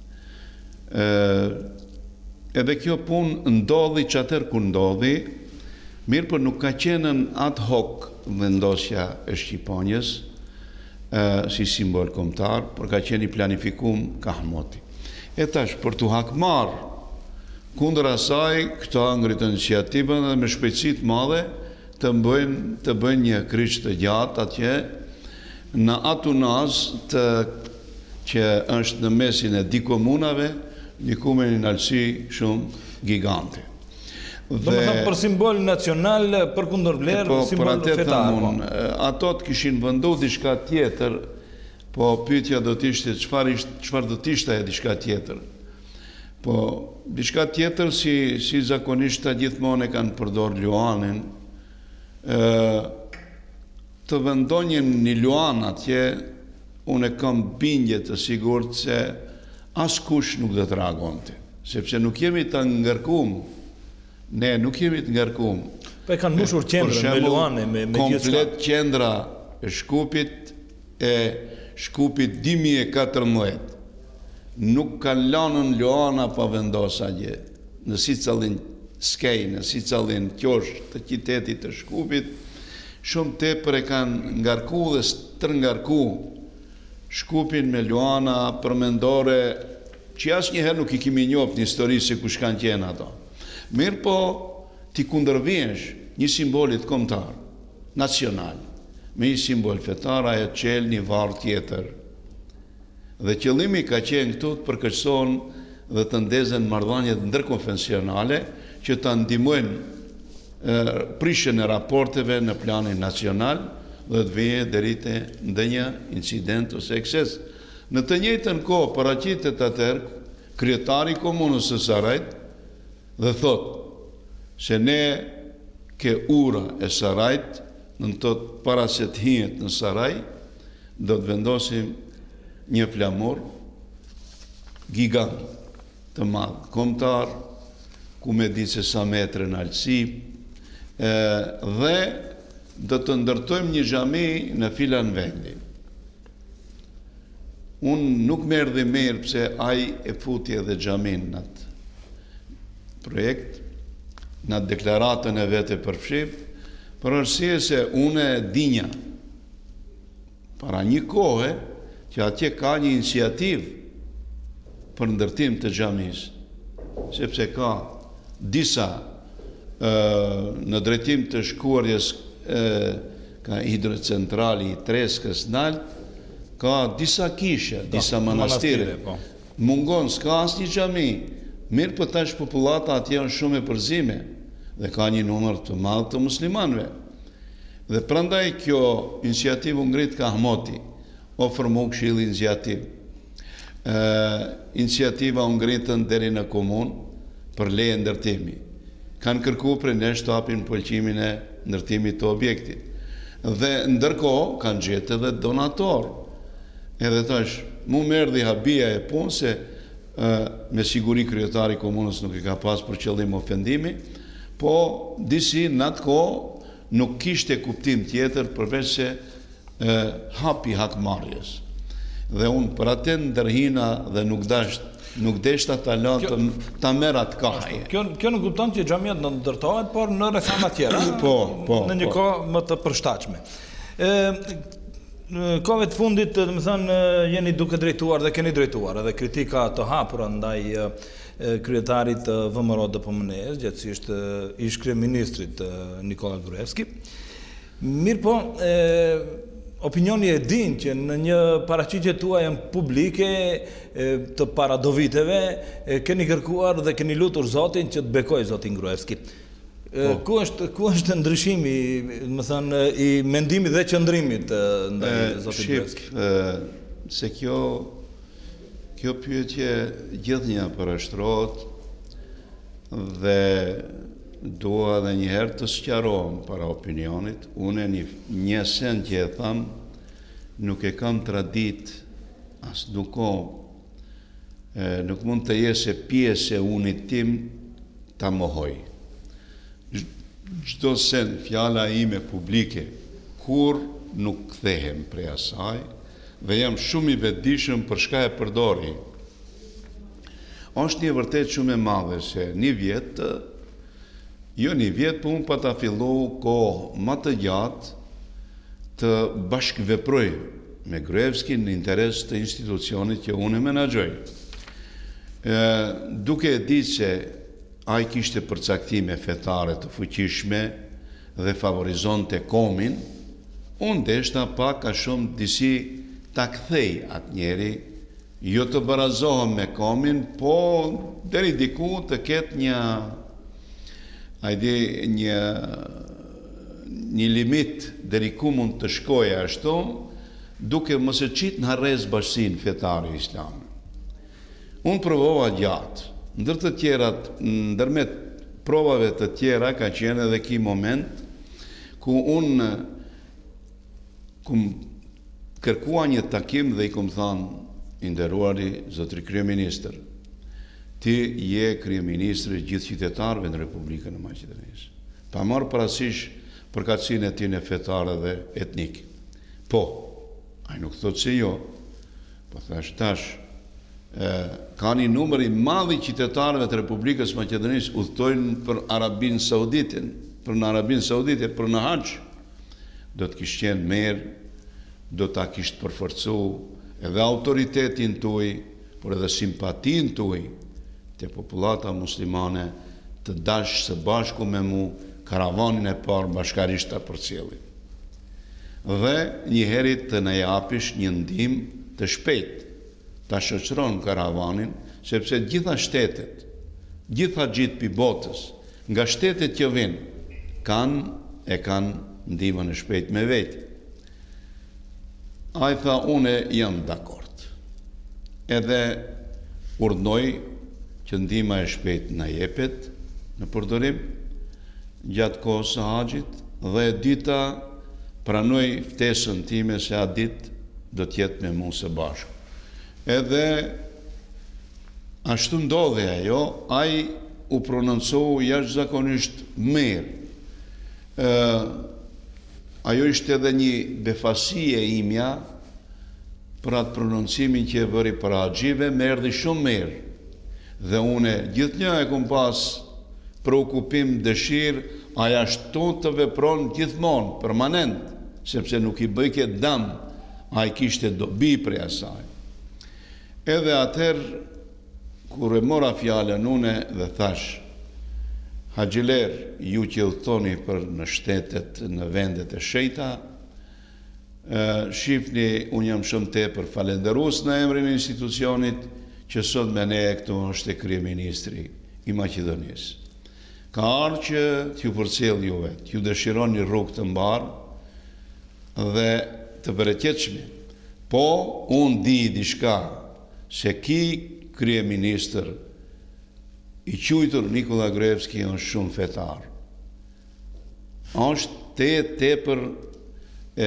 Edhe kjo punë ndodhi që atër ku ndodhi, mirë për nuk ka qenën ad hoc vendosja e Shqiponjës, Uh, si simbol kombëtar, por ka qenë i planifikum ka Hamoti. E tash, për të hakmar Kundër asaj, këta ngritë iniciativën dhe me shpejtësi të madhe të bëjnë, të bëjnë një kryq të gjatë atje në atunaz të që është në mesin e di komunave, diku me një nalësi shumë gigante. Do më thëmë për simbol nacional, për kundër vlerë, simbol fetar. Ato të kishin vëndu diçka tjetër, po pyetja do t'ishte çfarë do t'ishte e diçka tjetër. Po, diçka tjetër, si, si zakonisht të gjithmonë e kanë përdor Luanin, të vendonjën një Luan atje, unë e kam bindje të sigurt se askush nuk dhe të reagonte. Sepse nuk jemi të ngërkum, ne nuk jemi të ngërkum. Po e kanë mbushur qendrën me Luane, me, me gjithë komplet qendra e Shkupit e Shkupit dy mijë e katërmbëdhjetë. Nuk kanë lanën Luana pa vendosa gjë. Në si cëllin skej, në si cëllin qosh të qitetit të Shkupit, shumë tepër e kanë ngarku dhe stërngarku Shkupin me Luana përmendore që asë njëherë nuk i kimi njoft një histori se kush kanë qenë ato. Mirë po ti kundërvjesh një simbolit kombëtar, nacional, me një simbol fetar, ajo qel një varë tjetër. Dhe qëllimi ka qenë këtu të përkëqëson dhe të ndezen marrëdhëniet ndërkonfesionale që të ndihmojnë prishjen e raporteve në planin nacional dhe të vijë deri te ndonjë incident ose ekses. Në të njëjtën kohë paraqitet atëherë kryetari i komunës së Sarajit dhe thot se ne ke ura e Sarajit, në të para se të hihet në Saraj, do të vendosim një flamur gigant të madh, kombëtar, ku me di se sa metre në altësi, dhe do të ndërtojmë një xhami në filan vendi. Unë nuk merë dhe merë pëse aj e futi edhe xhamin në atë projekt, në atë deklaratën e vete përfshirë, për arsye se unë e dinja para një kohë që atje ka një iniciativë për ndërtim të xhamis, sepse ka disa në drejtim të shkuarjes ka hidrocentrali i Treskës nalt, ka disa kishe, disa manastire. Mungon, s'ka asë një xhami, mirë për tash populata atje janë shumë e përzime dhe ka një numër të madh të muslimanëve. Dhe prandaj kjo iniciativë u ngrit ka Ahmoti, o formu këshilli iniciativë. Iniciativa u ngritën deri në komunë për leje ndërtimi. Kanë kërku për ne shtapin pëlqimin e ndërtimit të objektit. Dhe ndërkohë kanë gjetë edhe donator. Edhe tash, mu merdi habia e punë se me siguri kryetari komunës nuk i ka pas për qëllim ofendimi, po disi në atë kohë nuk kishte kuptim tjetër përveç se hapi hakmarrjes. Dhe unë për atë ndërhina dhe nuk dasht nuk deshta ta lënë ta merr atë kaje. Kjo kjo nuk kupton që xhamia do ndërtohet, por në rrethana të tjera. Po, po. Në një kohë më të përshtatshme. Ë kohëve të fundit, domethënë jeni duke drejtuar dhe keni drejtuar edhe kritika të hapura ndaj kryetarit V M R O D P M N-s, gjatësisht ish kryeministrit Nikola Gruevski. Mirë po, opinioni e din që në një paraqitje tuaj publike të para do viteve keni kërkuar dhe keni lutur Zotin që të bekoj Zotin Gruevski. Ku është ku është ndryshimi, më thënë, i mendimit dhe qëndrimit ndaj Zotit Gruevski? Se kjo kjo pyetje gjithnjë përshtrohet dhe dua edhe njëherë të sqarohem para opinionit. Unë një, një sen që e tham, nuk e kam tradit, as nuk o, nuk mund të jesë pjesë e unit tim ta mohoj. Çdo sen, fjala ime publike, kur nuk kthehem prej asaj, dhe jam shumë i vetëdijshëm për çka e përdori. Është një vërtet shumë e madhe se një vjet Jo një vjetë, për unë pa ta fillu kohë më të gjatë të bashkëveproj me Gruevski në interes të institucionit që unë e menaxhoj. Duke e di se a i kishte përcaktime fetare të fuqishme dhe favorizon të komin, unë deshta pak a shumë disi ta kthej atë njeri, jo të barazohem me komin, po deri diku të ketë një, hajde, një, një limit deri ku mund të shkoja ashtu, duke mos e qitë në harrez bashkësinë fetare islame. Unë provova gjatë, ndër të tjerat, ndërmet provave të tjera ka qenë edhe ki moment ku unë kum kërkua një takim dhe i kum thanë, i nderuari zotri kryeministër, ti je kryeministri gjithë qytetarëve në Republikën e Maqedonisë. Pa marrë parasysh përkatësinë e tij fetare dhe etnike. Po, ai nuk thotë se jo, po thash tash, e, ka një numër i madh i qytetarëve të Republikës së Maqedonisë udhtojnë për Arabinë Sauditin, për në Arabinë Saudite, për në haxh. Do të kishte qenë mirë, do ta kishte përforcu edhe autoritetin tuaj, por edhe simpatin tuaj të popullata muslimane të dash së bashku me mu karavanin e parë bashkarisht të përcjellit. Dhe njëherit të në japish një ndihmë të shpejt, ta shoqëron karavanin, sepse gjitha shtetet, gjitha gjitë pi botës, nga shtetet që vinë, kanë e kanë ndihmën e shpejt me vetë. A i tha, une jam dakord. Edhe urdhnoj që ndihma e shpejt në jepet, në përdorim, gjatë kohës së haxhit, dhe dita pranoj ftesën time se a dit do t'jetë me mu së bashku. Edhe ashtu ndodhe ajo, ai u prononcohu jashtëzakonisht mirë. E, ajo ishte edhe një befasi e imja për atë prononcimin që e bëri për haxhive, më erdhi shumë mirë. Dhe une gjithnjë e kum pas preokupim, dëshirë, aja ashtu të vepron gjithmonë, permanent, sepse nuk i bëjke dëm, a i kishte dobi prej asaj. Edhe atëherë, kur e mora fjallën une dhe thash, Haxhiler, ju që udhtoni për në shtetet, në vendet e shejta, shifni, unë jam shumë tepër falenderus në emrin e institucionit, që sot me ne e këtu është e kryeministri i Maqedonisë. Ka ardhur që t'ju përcjell juve, t'ju dëshiron një rrugë të mbarë dhe të bereqetshme. Po, unë di diçka se ki kryeministër i quajtur Nikola Gruevski është shumë fetar. Është te tepër e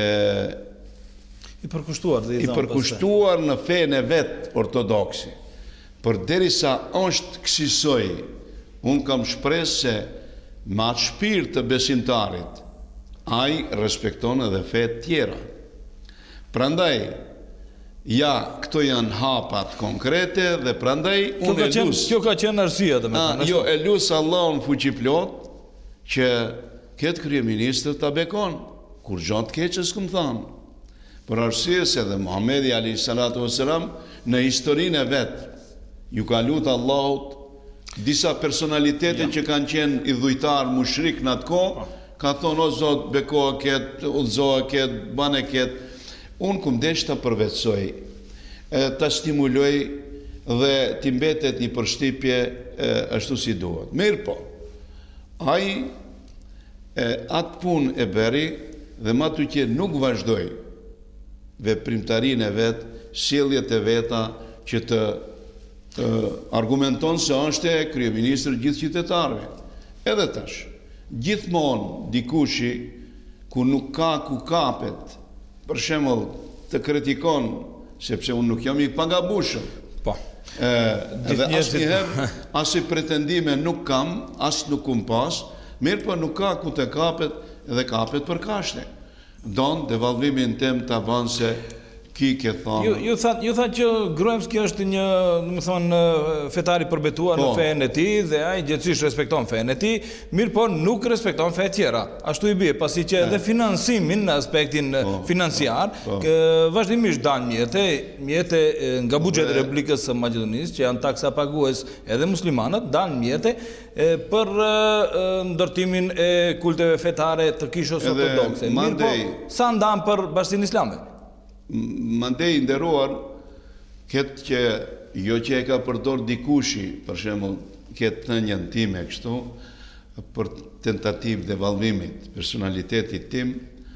i përkushtuar dhe i përkushtuar në fenë e vet ortodokse. Por derisa është kësaj, unë kam shpresë se me atë shpirt të besimtarit, ai respekton edhe fe tjera. Prandaj, ja, këto janë hapat konkrete dhe prandaj unë e lus. Kjo ka qenë arsyeja të me të. Jo, e lus Allahun fuqiplot që këtë kryeministër ta bekon, kur gjatë keqës këmë thanë. Për arsye se dhe Muhamedi alayhi salatu vesselam në historinë e vet ju ka lutur Allahut disa personalitete ja. Që kanë qenë idhujtar mushrik në atë kohë, ka thonë o Zot bekoa këtë, udhëzoa këtë, bane këtë. Unë kum desh të përvetsoj, të stimuloj dhe t'i mbetet një përshtypje ashtu si duhet. Mirë po, ai atë pun e beri dhe ma të që nuk vazhdoj veprimtarin e vetë, sjelljet e veta që të argumenton se është e kryeministër gjithë qytetarëve. Edhe tash, gjithmonë dikushi ku nuk ka ku kapet, për shembull të kritikon, sepse unë nuk jam i pagabushëm. Po. Edhe asnjëherë as i pretendime nuk kam, as nuk kum pas, mirë po nuk ka ku të kapet dhe kapet për kashte. Don devalvimin tem të avanë se ki ke thonë... Ju, ju tha, ju tha që Gruevski është një, do të thonë, fetari përbetuar në fenë e tij dhe ai gjithsesi respekton fenë e tij, mirë po nuk respekton fe tjera. Ashtu i bie, pasi që edhe finansimin në aspektin financiar, kë, vazhdimisht dalin mjete, mjete nga buxheti i Republikës së Maqedonisë, që janë taksa pagues edhe muslimanët, dalin mjete për ndërtimin e kulteve fetare të kishës ortodokse. Mirë po, sa ndan për Bashkinë Islame? Mandej nderuar, këtë që jo që e ka përdor dikushi, për shembull, këtë thënien time kështu, për tentativë devalvimit personalitetit tim,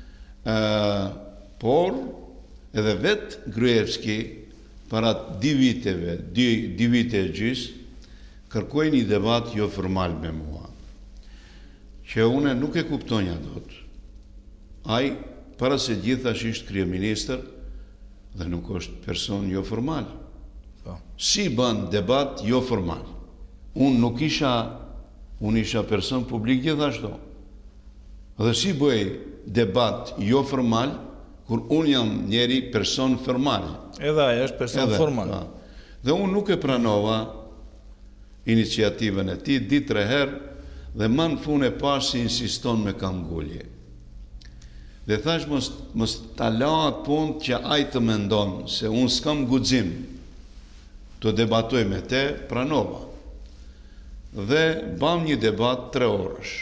por edhe vetë Gruevski, para di viteve, di, di vite e gjys, kërkoj një debat jo formal me mua, që une nuk e kuptonja dot. Ai, para se gjithash ishtë kryeministër, dhe nuk është person jo formal. Si bën debat jo formal? Unë nuk isha, unë isha person publik gjithashtu. Dhe si bëj debat jo formal, kur unë jam njeri person formal. Edhe ai është person Edhe, formal. Pa. Dhe unë nuk e pranova iniciativën e tij, di tre herë, dhe më në fund e pas si insiston me kamgullje. Dhe thash mos, mos ta laat punë që ai të mendon se unë s'kam guxim të debatoj me te, pranova. Dhe bam një debat tre orësh.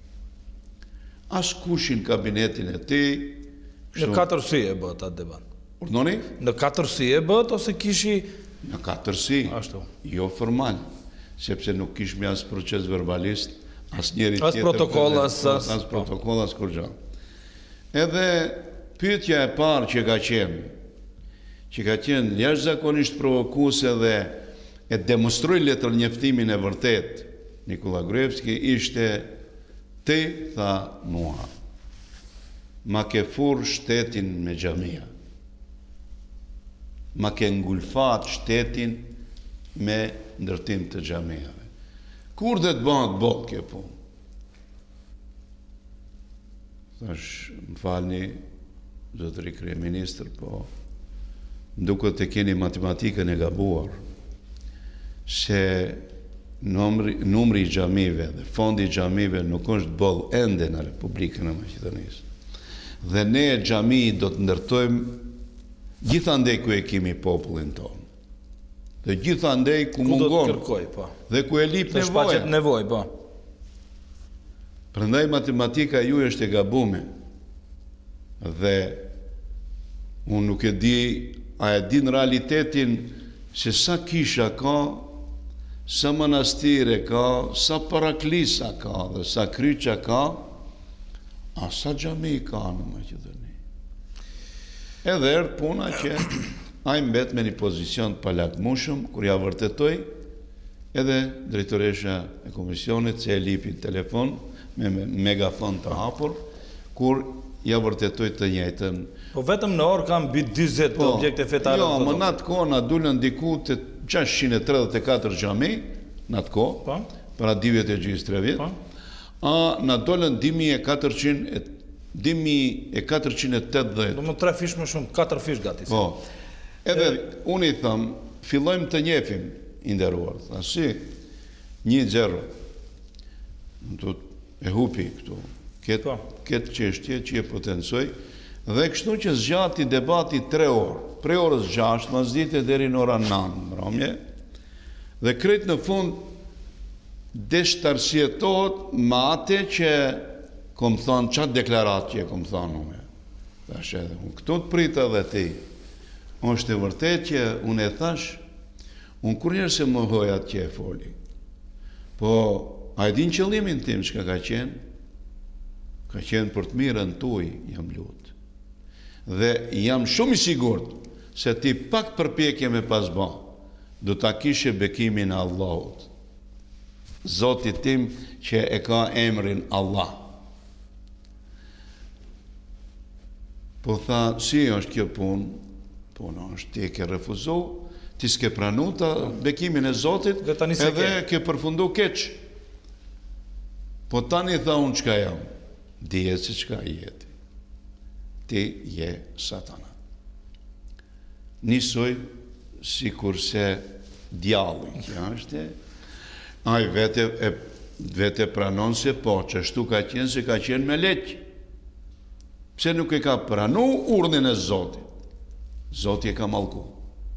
As kushin kabinetin e tij. Në katër si e bët atë debat? Urdhoni? Në katër si e bët ose kishi... Në katër si, Ashtu. Jo formal, sepse nuk kish me as proces verbalist, as njeri as tjetër... Protokoll, as as... As protokoll, as kur gjë. Edhe pyetja e parë që ka qenë, që ka qenë jashtëzakonisht provokuese dhe e demonstroi letër njeftimin e vërtet, Nikola Gruevski, ishte ti, tha mua, ma ke fur shtetin me xhamia, ma ke ngulfat shtetin me ndërtim të xhamiave. Kur dhe të bëhet bot kjo punë? Thash, më falni, zotëri kryeministër, po duket të keni matematikën e gabuar, se numri, numri i xhamive dhe fondi i xhamive nuk është boll ende në Republikën e Maqedonisë. Dhe ne xhami do të ndërtojmë gjithandej ku e kemi popullin tonë. Dhe gjithandej ku, ku mungon. Ku do të kërkoj, po. Dhe ku e lip nevoja. Nevoj, po. Prandaj matematika ju është e gabume. Dhe unë nuk e di, a e di në realitetin se sa kisha ka, sa manastire ka, sa paraklisa ka dhe sa kryqa ka, a sa xhami ka në Maqedoni. Edhe erë puna që a i mbet me një pozicion të palakmushëm, kur ja vërtetoj, edhe drejtoresha e komisionit se e lipi telefon, me megafon të hapur, kur ja vërtetoj të njëjtën. Po vetëm në orë kam mbi dyzet po, objekte fetare. Jo, më në atë kohë na dullën diku të gjashtëqind e tridhjetë e katër xhami, në atë kohë, po? Para dy vjet e gjysmë tre vjet. Po? A na dolën dy mijë e katërqind e tetëdhjetë. Do më tre fish më shumë, katër fish gati. Po. Edhe e... unë i thëm, fillojmë të njefim, i nderuar. Tha si, një zero. Do e hupi këtu, këtë, këtë qeshtje që e potencoj, dhe kështu që zgjati debati tre orë, pre orës gjashtë, mas dite deri në ora nëntë, mbrëmje, dhe kretë në fund deshtarsjetohet ma ate që kom thonë, qatë deklarat që e kom thonë ume. Dhe është edhe, unë këtu të prita dhe ti, unë është e vërtet që unë e thash, unë kur njerë se më hojat që e foli, po a e din qëllimin tim që ka qenë? Ka qenë për të mirën tuaj, jam lutë. Dhe jam shumë i sigurt se ti pak përpjekje me pas ba, do ta kishe bekimin e Allahut. Zoti tim që e ka emrin Allah. Po tha, si është kjo punë? Po në është ti e ke refuzu, ti s'ke pranu ta bekimin e Zotit, edhe ke përfundu keq. Po tani tha unë qka jam, dije se qka jeti. Ti je satana. nisoj si kurse djalli, që është, ai vete, e, vete pranon se po, që ashtu ka qenë se ka qenë me leqë. Pse nuk e ka pranu urdhën e Zotit? Zoti e ka mallku.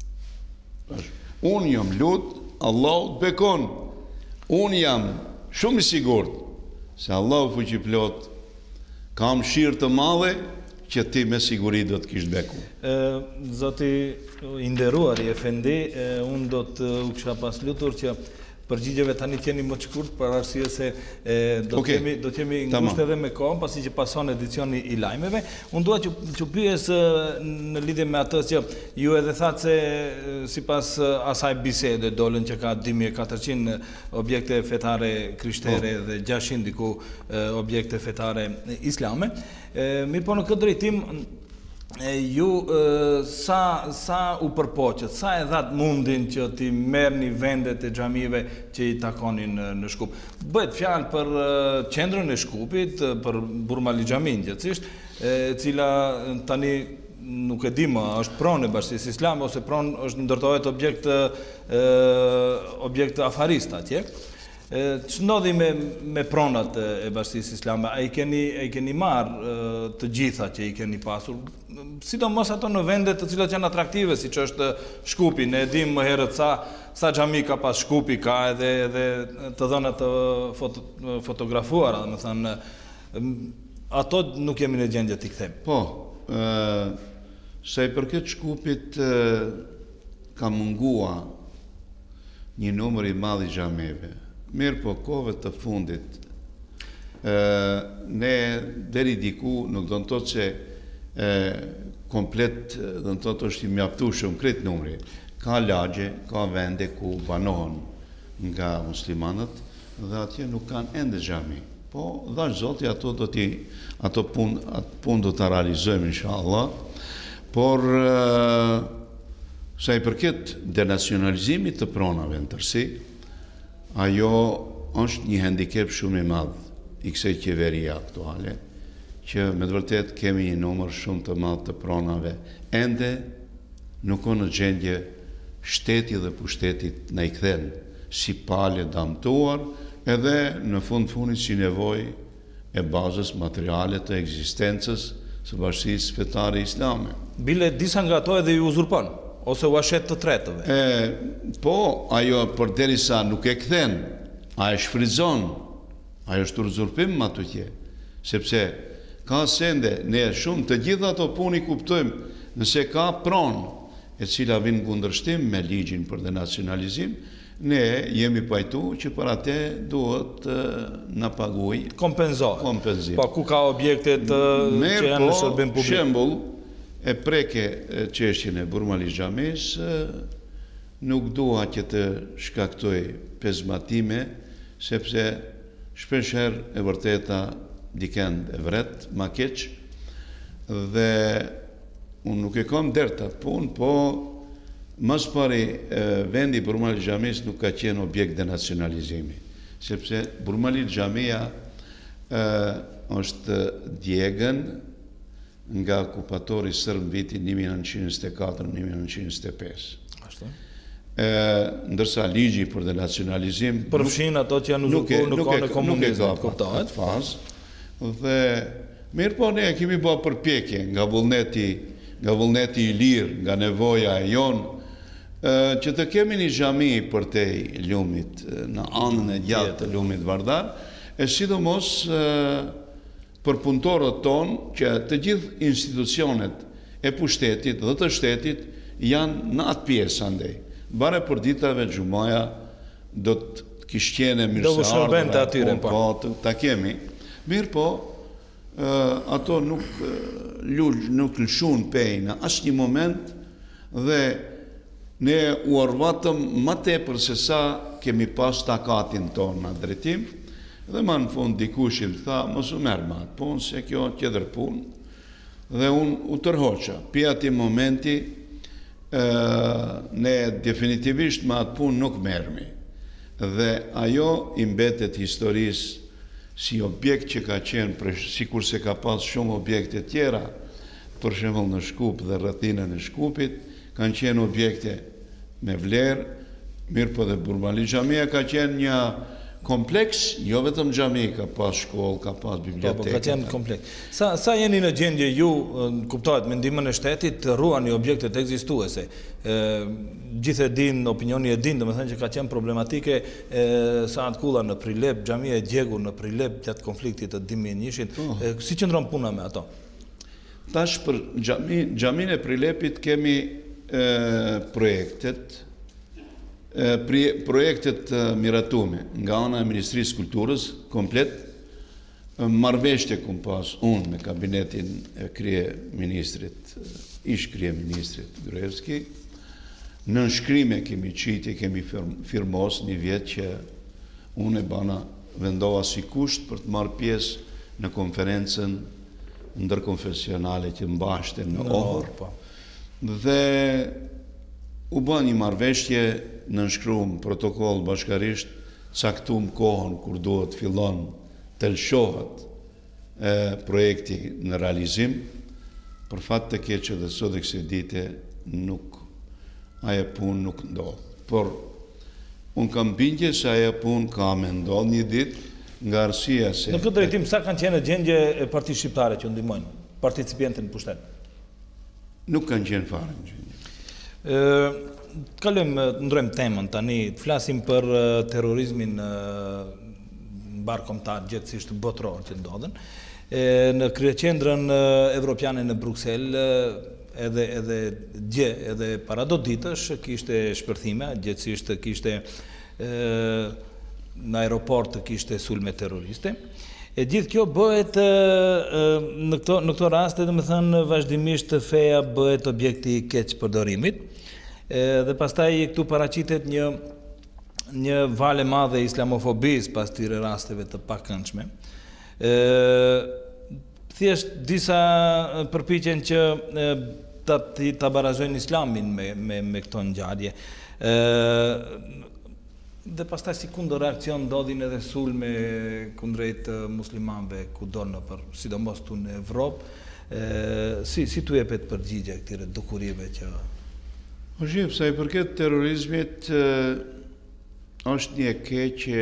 Unë jam lutë, Allah të bekon. Unë jam shumë i sigurt se Allah u fuqiplot ka mëshirë të madhe që ti me siguri do të kishtë beku. Zoti i nderuar i Efendi, unë do të u kisha pas lutur që përgjigjeve tani qeni më të shkurt për arsye se e, do të jemi do të jemi ngushtë edhe me kohën pasi që pason edicioni i lajmeve. Unë dua që që pyes në lidhje me atë që ju edhe thatë se sipas asaj bisede dolën që ka dy mijë e katërqind objekte fetare krishtere oh. dhe gjashtëqind diku objekte fetare islame. Mirë po në këtë drejtim ju sa, sa u përpoqët, sa e dhatë mundin që ti merrni vendet e xhamive që i takonin në Shkup. Bëhet fjalë për qendrën e Shkupit, për Burmali xhamin gjithësisht, e cila tani nuk e di më, është pronë e Bashkisë Islame ose pronë është ndërtohet objekt e, objekt afarist atje. Që ndodhi me, me pronat e Bashkisë Islame? A i keni, a i keni marë të gjitha që i keni pasur? Sidomos ato në vendet të cilat janë atraktive, si që është Shkupi. Ne dim më herët sa, sa xhami ka pas Shkupi, ka edhe, edhe të dhëna të foto, fotografuara, dhe më thënë, ato nuk jemi në gjendje t'i kthejmë. Po, e, se i përket Shkupit e, ka mungua një numër i madh i xhameve. Mirë po kove të fundit, e, ne deri diku nuk do në thotë që e, komplet, do në thotë është i mjaftueshëm krejt numri. Ka lagje, ka vende ku banohen nga muslimanët dhe atje nuk kanë ende xhami. Po, dhash Zoti, ato do t'i, ato pun, atë pun do t'a realizojmë inshallah, por e, sa i përket denacionalizimit të pronave në tërsi, ajo është një handicap shumë i madh i kësaj qeverie aktuale, që me të vërtet kemi një numër shumë të madh të pronave. Ende nuk ka në gjendje shteti dhe pushtetit na i kthen si pale damtuar, edhe në fund fundit si nevojë e bazës materiale të ekzistencës së Bashkisë Fetare Islame. Bile disa nga ato edhe ju uzurpon, ose u ashet të tretëve. E, po, ajo për derisa nuk e kthen, a e shfrytëzon, ajo është uzurpim më ato tje, sepse ka sende, ne shumë të gjitha ato puni kuptojmë, nëse ka pronë, e cila vinë kundërshtim me ligjin për denacionalizim, ne jemi pajtu që për atë duhet na paguaj kompenzim. Po ku ka objektet që janë në shërbim publik? Shembull, e preke çështjen e Burmali xhamis, nuk dua që të shkaktoj pezmatime, sepse shpeshherë e vërteta dikend e vret, ma keq, dhe unë nuk e kam der të punë, po mas pari vendi Burmali xhamis nuk ka qenë objekt denacionalizimi, sepse Burmali xhamia është djegën nga okupatori sërb në vitin një mijë nëntëqind e njëzet e katër një mijë nëntëqind e njëzet e pesë. Ashtu. E, ndërsa ligji për denacionalizim përfshin ato që janë uzurpuar në kohën e komunizmit, kuptohet fazë. Dhe mirë po ne kemi bërë përpjekje nga vullneti, nga vullneti i lirë, nga nevoja e jonë, që të kemi një xhami për te lumit në anën e gjatë të lumit Vardar, e sidomos për punëtorët tonë që të gjithë institucionet e pushtetit dhe të shtetit janë në atë pjesë andej. Bare për ditave xhumaja do të kishqene mirëseardhje, po të ta kemi. Mirë po, ato nuk nuk lëshun pejnë asnjë moment dhe ne u arvatëm më tepër se sa kemi pas takatin tonë në drejtim. Dhe ma në fund dikushim tha, mos u merë ma atë punë, se kjo tjetër punë, dhe unë u tërhoqa. Pi ati momenti, e, ne definitivisht ma atë punë nuk merëmi. Dhe ajo i mbetet historisë si objekt që ka qenë, si kur se ka pas shumë objekte tjera, për shembull në Shkup dhe rrethinën e Shkupit, kanë qenë objekte me vlerë, mirë po dhe Burbali Xhamia ka qenë një kompleks, jo vetëm xhami, ka pas shkollë, ka pas bibliotekë. Ka qenë kompleks. Sa, sa jeni në gjendje ju, kuptohet, me ndihmën e shtetit, të ruani objektet ekzistuese? Gjithë e din, opinioni e din, domethënë që ka qenë problematike e, Saad Kulla në Prilep, xhamia e Gjegur në Prilep gjatë konfliktit të dy mijë e njëit. Oh. E, si qëndron puna me ato? Tash për xhami, xhamin e Prilepit kemi e, projektet projektet miratume nga ana e Ministrisë Kulturës, komplet, marrëveshje kum pas unë me kabinetin e krye ministrit, ish krye ministrit Gruevski, në nënshkrime kemi qiti, kemi firmos një vjet që unë e bana vendova si kusht për të marrë pjesë në konferencën ndërkonfesionale që mbashte në Ohër. Dhe u bën një marrëveshje, nënshkruam protokoll bashkarisht, caktuam kohën kur duhet fillon të lëshohet e, projekti në realizim, për fat të keq që dhe sot e kësaj dite nuk ajo punë nuk ndodh. Por unë kam bindje se ajo punë ka me ndodh një ditë nga arsyeja se në këtë drejtim sa kanë qenë gjendje e Partisë Shqiptare që ndihmojnë participentin në pushtet? Nuk kanë qenë fare në gjendje. Kalojmë, ndrojmë temën tani, të flasim për terrorizmin mbarkombëtar, gjithësisht botror që ndodhen. Në kryeqendrën evropiane në Bruksel, edhe edhe dje, edhe para do ditësh kishte shpërthime, gjithësisht kishte në aeroport kishte sulme terroriste. E gjithë kjo bëhet në këto në këto raste, domethënë vazhdimisht feja bëhet objekti i keq përdorimit. Dhe pastaj këtu paraqitet një një valë e madhe islamofobisë pas këtyre rasteve të pakëndshme. Thjesht disa përpiqen që ta ta barazojnë islamin me me me këto ngjarje. Dhe pastaj si kundër reakcion ndodhin edhe sulme kundrejt muslimanëve kudo në për sidomos tu në Evropë. Si si tu jepet përgjigje këtyre dukurive që O shqip, sa i përket terrorizmit, është një keqe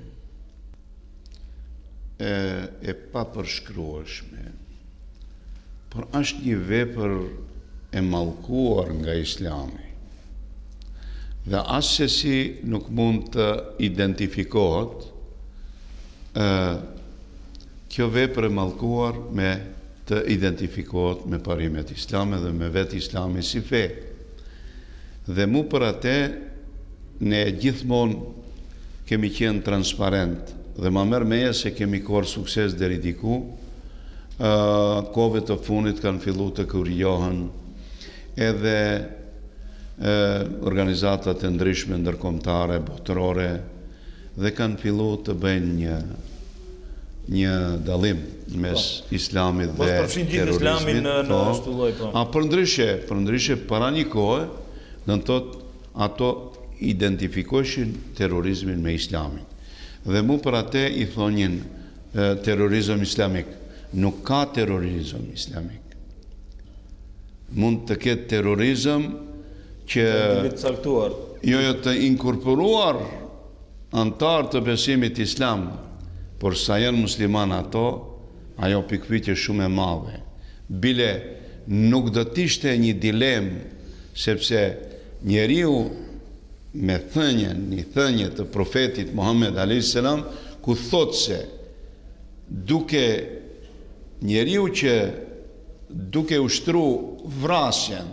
e, e pa përshkrueshme, por është një vepër e mallkuar nga Islami. Dhe asesi nuk mund të identifikohet e, kjo vepër e mallkuar me të identifikohet me parimet islame dhe me vetë Islami si fe. Dhe mu për atë, ne gjithmonë kemi qenë transparent dhe ma merr meje se kemi korë sukses deri diku. Uh, Kove të funit kanë fillu të kurijohen edhe uh, organizatat e ndryshme ndërkombëtare, botërore, dhe kanë fillu të bëjnë një një dallim mes islamit dhe terrorizmit. A për ndryshe, për ndryshe para një kohë, në tot ato identifikojshin terrorizmin me islamin. Dhe mu për atë i thonjin e, terrorizëm islamik. Nuk ka terrorizëm islamik. Mund të ketë terrorizëm që jo jo të inkorporuar antar të besimit islam, por sa janë musliman ato, ajo pikpyetje shumë e madhe. Bile nuk do të ishte një dilemë, sepse njeriu me thënjen, një thënje të profetit Muhammed alayhis salam, ku thot se duke njeriu që duke ushtru vrasjen,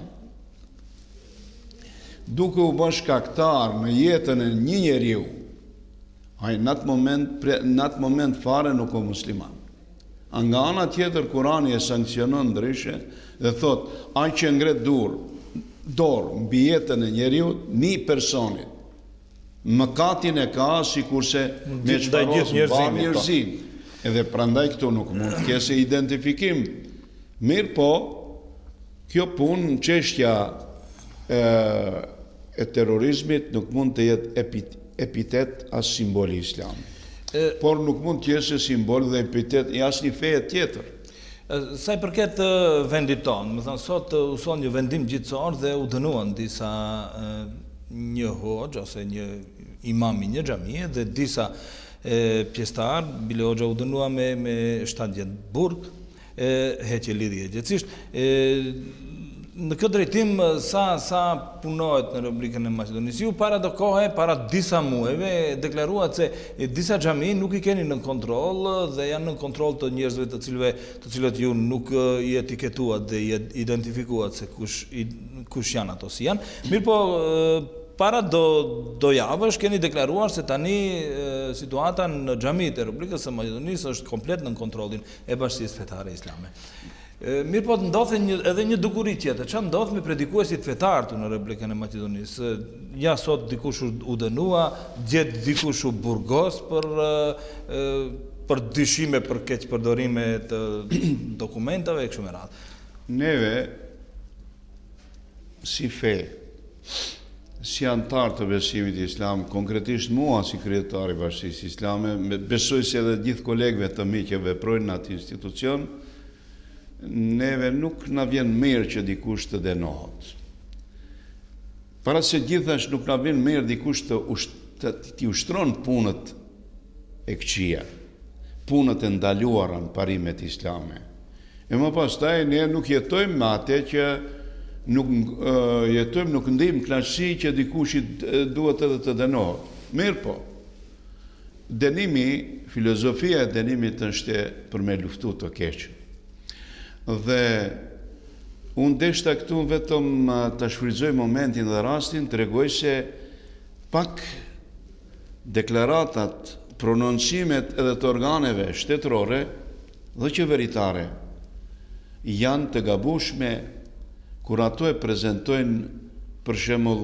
duke u bërë shkaktar në jetën e një njeriu, ai në atë moment, në atë moment fare nuk o musliman. A nga ana tjetër Kurani e sankcionon ndryshe dhe thot, ai që ngret durë dorë mbi jetën e njeriut, një personit, mëkatin e ka si kurse me çfarës mbar njerëzim. Edhe prandaj këtu nuk mund të kese identifikim. Mirë po, kjo punë në çështja e, e terrorizmit nuk mund të jetë epit, epitet as simboli islam. E, por nuk mund të jetë simbol dhe epitet i asnjë feje tjetër. Sa i përket vendit tonë, më thënë, sot uson një vendim gjithësor dhe u dënuan disa një hoxh ose një imam i një xhamie dhe disa pjesëtar, bile hoxha u dënua me me shtatë vjet burg, heqje lidhje gjësisht. Në këtë drejtim sa sa punohet në Republikën e Maqedonisë, ju para do kohë, para disa muajve deklaruat se disa xhami nuk i keni në kontroll dhe janë në kontroll të njerëzve të cilëve të cilët ju nuk i etiketuat dhe i identifikuat se kush kush janë ato si janë. Mirë po, para do do javësh keni deklaruar se tani situata në xhamitë e Republikës së Maqedonisë është komplet në kontrollin e Bashkisë Fetare Islame. Mirë po të ndodhe një, edhe një dukuri tjetër, që ndodhë me predikuesit fetartë në Republikën e Maqedonisë. Ja sot dikush u dënua, gjetë dikush u burgos për, për dyshime për keq përdorime të dokumentave e kështu me radhë. Neve, si fe, si antar të besimit islam, konkretisht mua si kryetari i Bashkisë Islame, besoj se edhe gjithë kolegëve të mi që veprojnë në atë institucion, neve nuk na vjen mirë që dikush të dënohet. Para se gjithash nuk na vjen mirë dikush të të t'i ushtron punët e këqija, punët e ndaluara në parimet islame. E më pastaj ne nuk jetojmë me atë që nuk uh, jetojmë nuk ndijmë klassi që dikush i duhet edhe të dënohet. Mirë po. Dënimi, filozofia e dënimit është për me luftu të keqën. Dhe unë deshta këtu vetëm të shfrytëzoj momentin dhe rastin, të regoj se pak deklaratat, prononcimet edhe të organeve shtetërore dhe qeveritare janë të gabushme kur ato e prezentojnë për shembull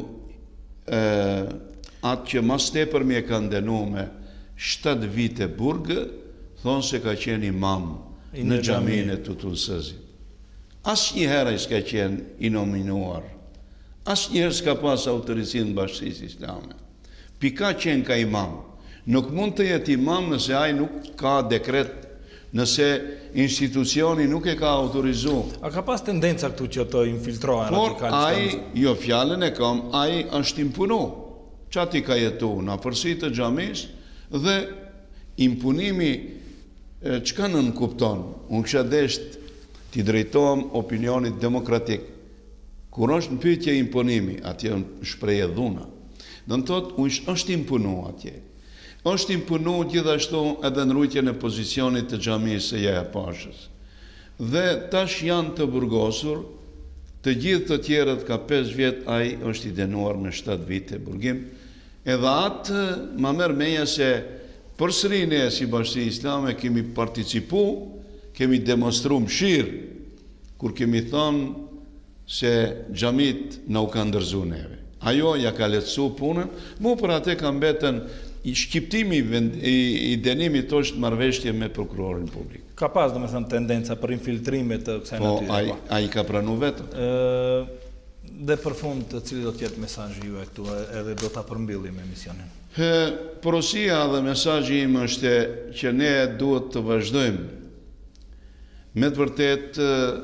atë që mas tepër mi e kanë dënuar me shtatë vite burg, thonë se ka qenë imam në xhaminë e Tutunsëzit. Asnjëherë ai s'ka qenë i nominuar. Asnjëherë s'ka pas autoricin në Bashkisë Islame. Pika qenë ka imam. Nuk mund të jetë imam nëse ai nuk ka dekret, nëse institucioni nuk e ka autorizuar. A ka pas tendenca këtu që të infiltrohen por radikalisht? Por ai, jo fjalën e kam, ai është impunu. Çati ka jetu në afërsi të xhamis dhe impunimi çka nën kupton? Unë kisha desht t'i drejtohem opinionit demokratik. Kur është në pyetje imponimi, atje është shprehje dhuna. Do të thotë, unë është impunu atje. Është impunu gjithashtu edhe në rujtjen e pozicionit të xhamisë së Jaja Pashës. Dhe tash janë të burgosur, të gjithë të tjerët ka pesë vjet, ai është i dënuar me shtatë vite burgim. Edhe atë ma merr meja se përsëri ne si Bashkia Islame kemi participu, kemi demonstru mëshirë, kur kemi thonë se xhamit na u kanë ndërzu neve. Ajo ja ka lehtësu punën, mu për atë ka mbetën i shqiptimi i, i dënimit është marrëveshje me prokurorin publik. Ka pas, domethënë, tendenca për infiltrime të kësaj natyre. Po, ai ai ka pranu vetëm. Ë dhe për fund, cili do të jetë mesazhi juaj këtu, edhe do ta përmbyllim emisionin. He, porosia dhe mesazhi im është që ne duhet të vazhdojmë me të vërtet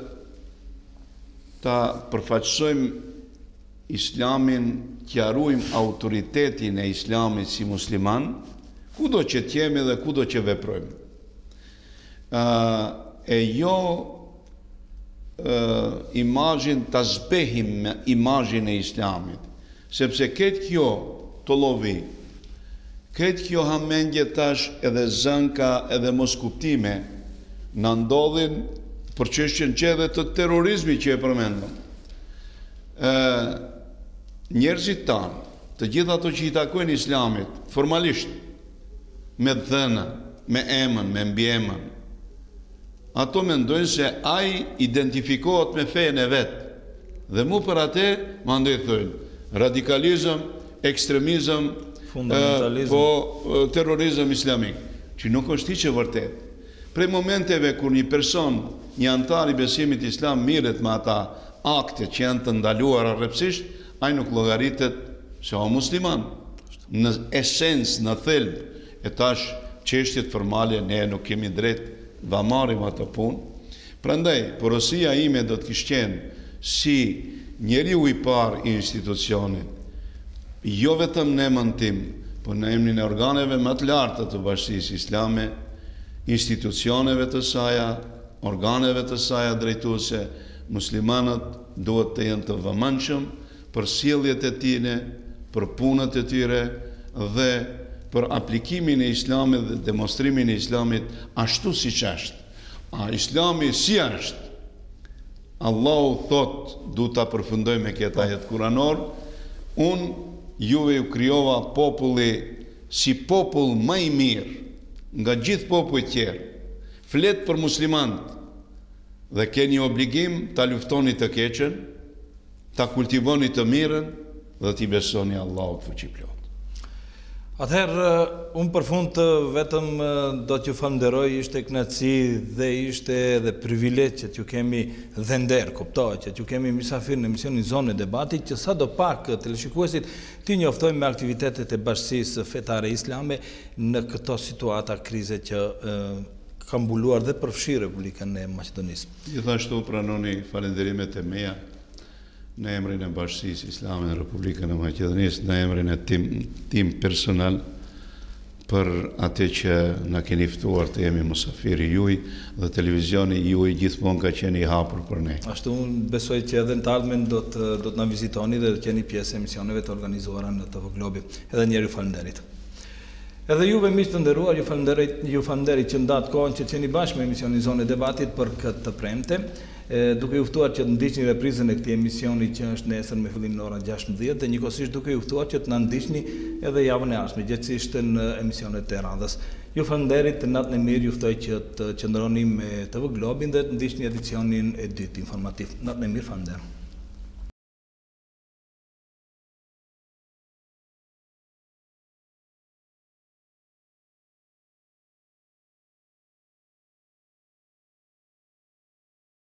ta përfaqësojmë islamin, t'jarujmë autoritetin e islamit si musliman, kudo që t'jemi dhe kudo që veprojmë. E jo imazhin ta zbehim me imazhin e islamit, sepse këtë kjo të lovi, këtë kjo hamendje tash edhe zënka edhe mos kuptime në ndodhin për çështjen që edhe të terrorizmi që e përmendëm. Njerëzit tanë, të gjithë ato që i takojnë islamit, formalisht, me dhënë, me emën, me mbiemën, ato mendojnë se ai identifikohet me fenë e vetë. Dhe mu për atë, më ndoj thënë, radikalizëm, ekstremizëm, fundamentalizëm, po terrorizëm islamik, që nuk është hiç e vërtet. Prej momenteve kur një person, një antar i besimit islam mirët me ata akte që janë të ndaluara rrepsisht, ai nuk llogaritet se o musliman. Në esencë, në thelb, e tash çështjet formale ne nuk kemi drejt va marrim atë punë. Prandaj, porosia ime do të kishte qenë si njeriu i parë i institucionit, jo vetëm në emrin tim, por në emrin e organeve më të larta të Bashkisë Islame, institucioneve të saja, organeve të saja drejtuese, muslimanët duhet të jenë të vëmendshëm për sjelljet e tyre, për punët e tyre dhe për aplikimin e Islamit dhe demonstrimin e Islamit ashtu siç është. A Islami si është? Allahu thot, du ta përfundoj me këtë ajet kuranor, unë juve ju krijova populli si popull më i mirë nga gjithë popujt tjerë. Flet për muslimanët dhe keni obligim ta luftoni të keqen, ta kultivoni të mirën dhe t'i besoni Allahut fuqiplot. Atëherë, unë për fund të vetëm do t'ju falenderoj, ishte kënaqësi dhe ishte edhe privilegj që t'ju kemi dhe nder, kuptohet që t'ju kemi mysafir në emisionin Zonë e Debatit, që sa do pak teleshikuesit t'i njoftojmë me aktivitetet e Bashkisë Fetare Islame në këto situata krize që e, ka mbuluar dhe përfshi Republikën e Maqedonisë. Gjithashtu pranoni falenderimet e meja në emrin e Bashkisë Islame në Republikën e Maqedonisë, në emrin e tim, tim personal, për atë që na keni ftuar të jemi musafiri juaj dhe televizioni juaj gjithmonë ka qenë i hapur për ne. Ashtu unë besoj që edhe në të ardhmen do të do të na vizitoni dhe do të keni pjesë e emisioneve të organizuara në T V Globi. Edhe një herë ju falenderit. Edhe juve miq të nderuar, ju falenderoj ju falenderoj që ndat kohën që jeni bashkë me emisionin Zonë e Debatit për këtë të premte. Duke ju ftuar që të ndiqni reprizën e këtij emisioni që është nesër me fillim në orën gjashtëmbëdhjetë dhe njëkohësisht duke ju ftuar që të na ndiqni edhe javën e ardhshme, gjithsesi në emisionet e radhës. Ju falenderoj, të natën e mirë, ju ftoj që të qëndroni me T V Globin dhe të ndiqni edicionin e dytë informativ. Natën e mirë, falenderoj.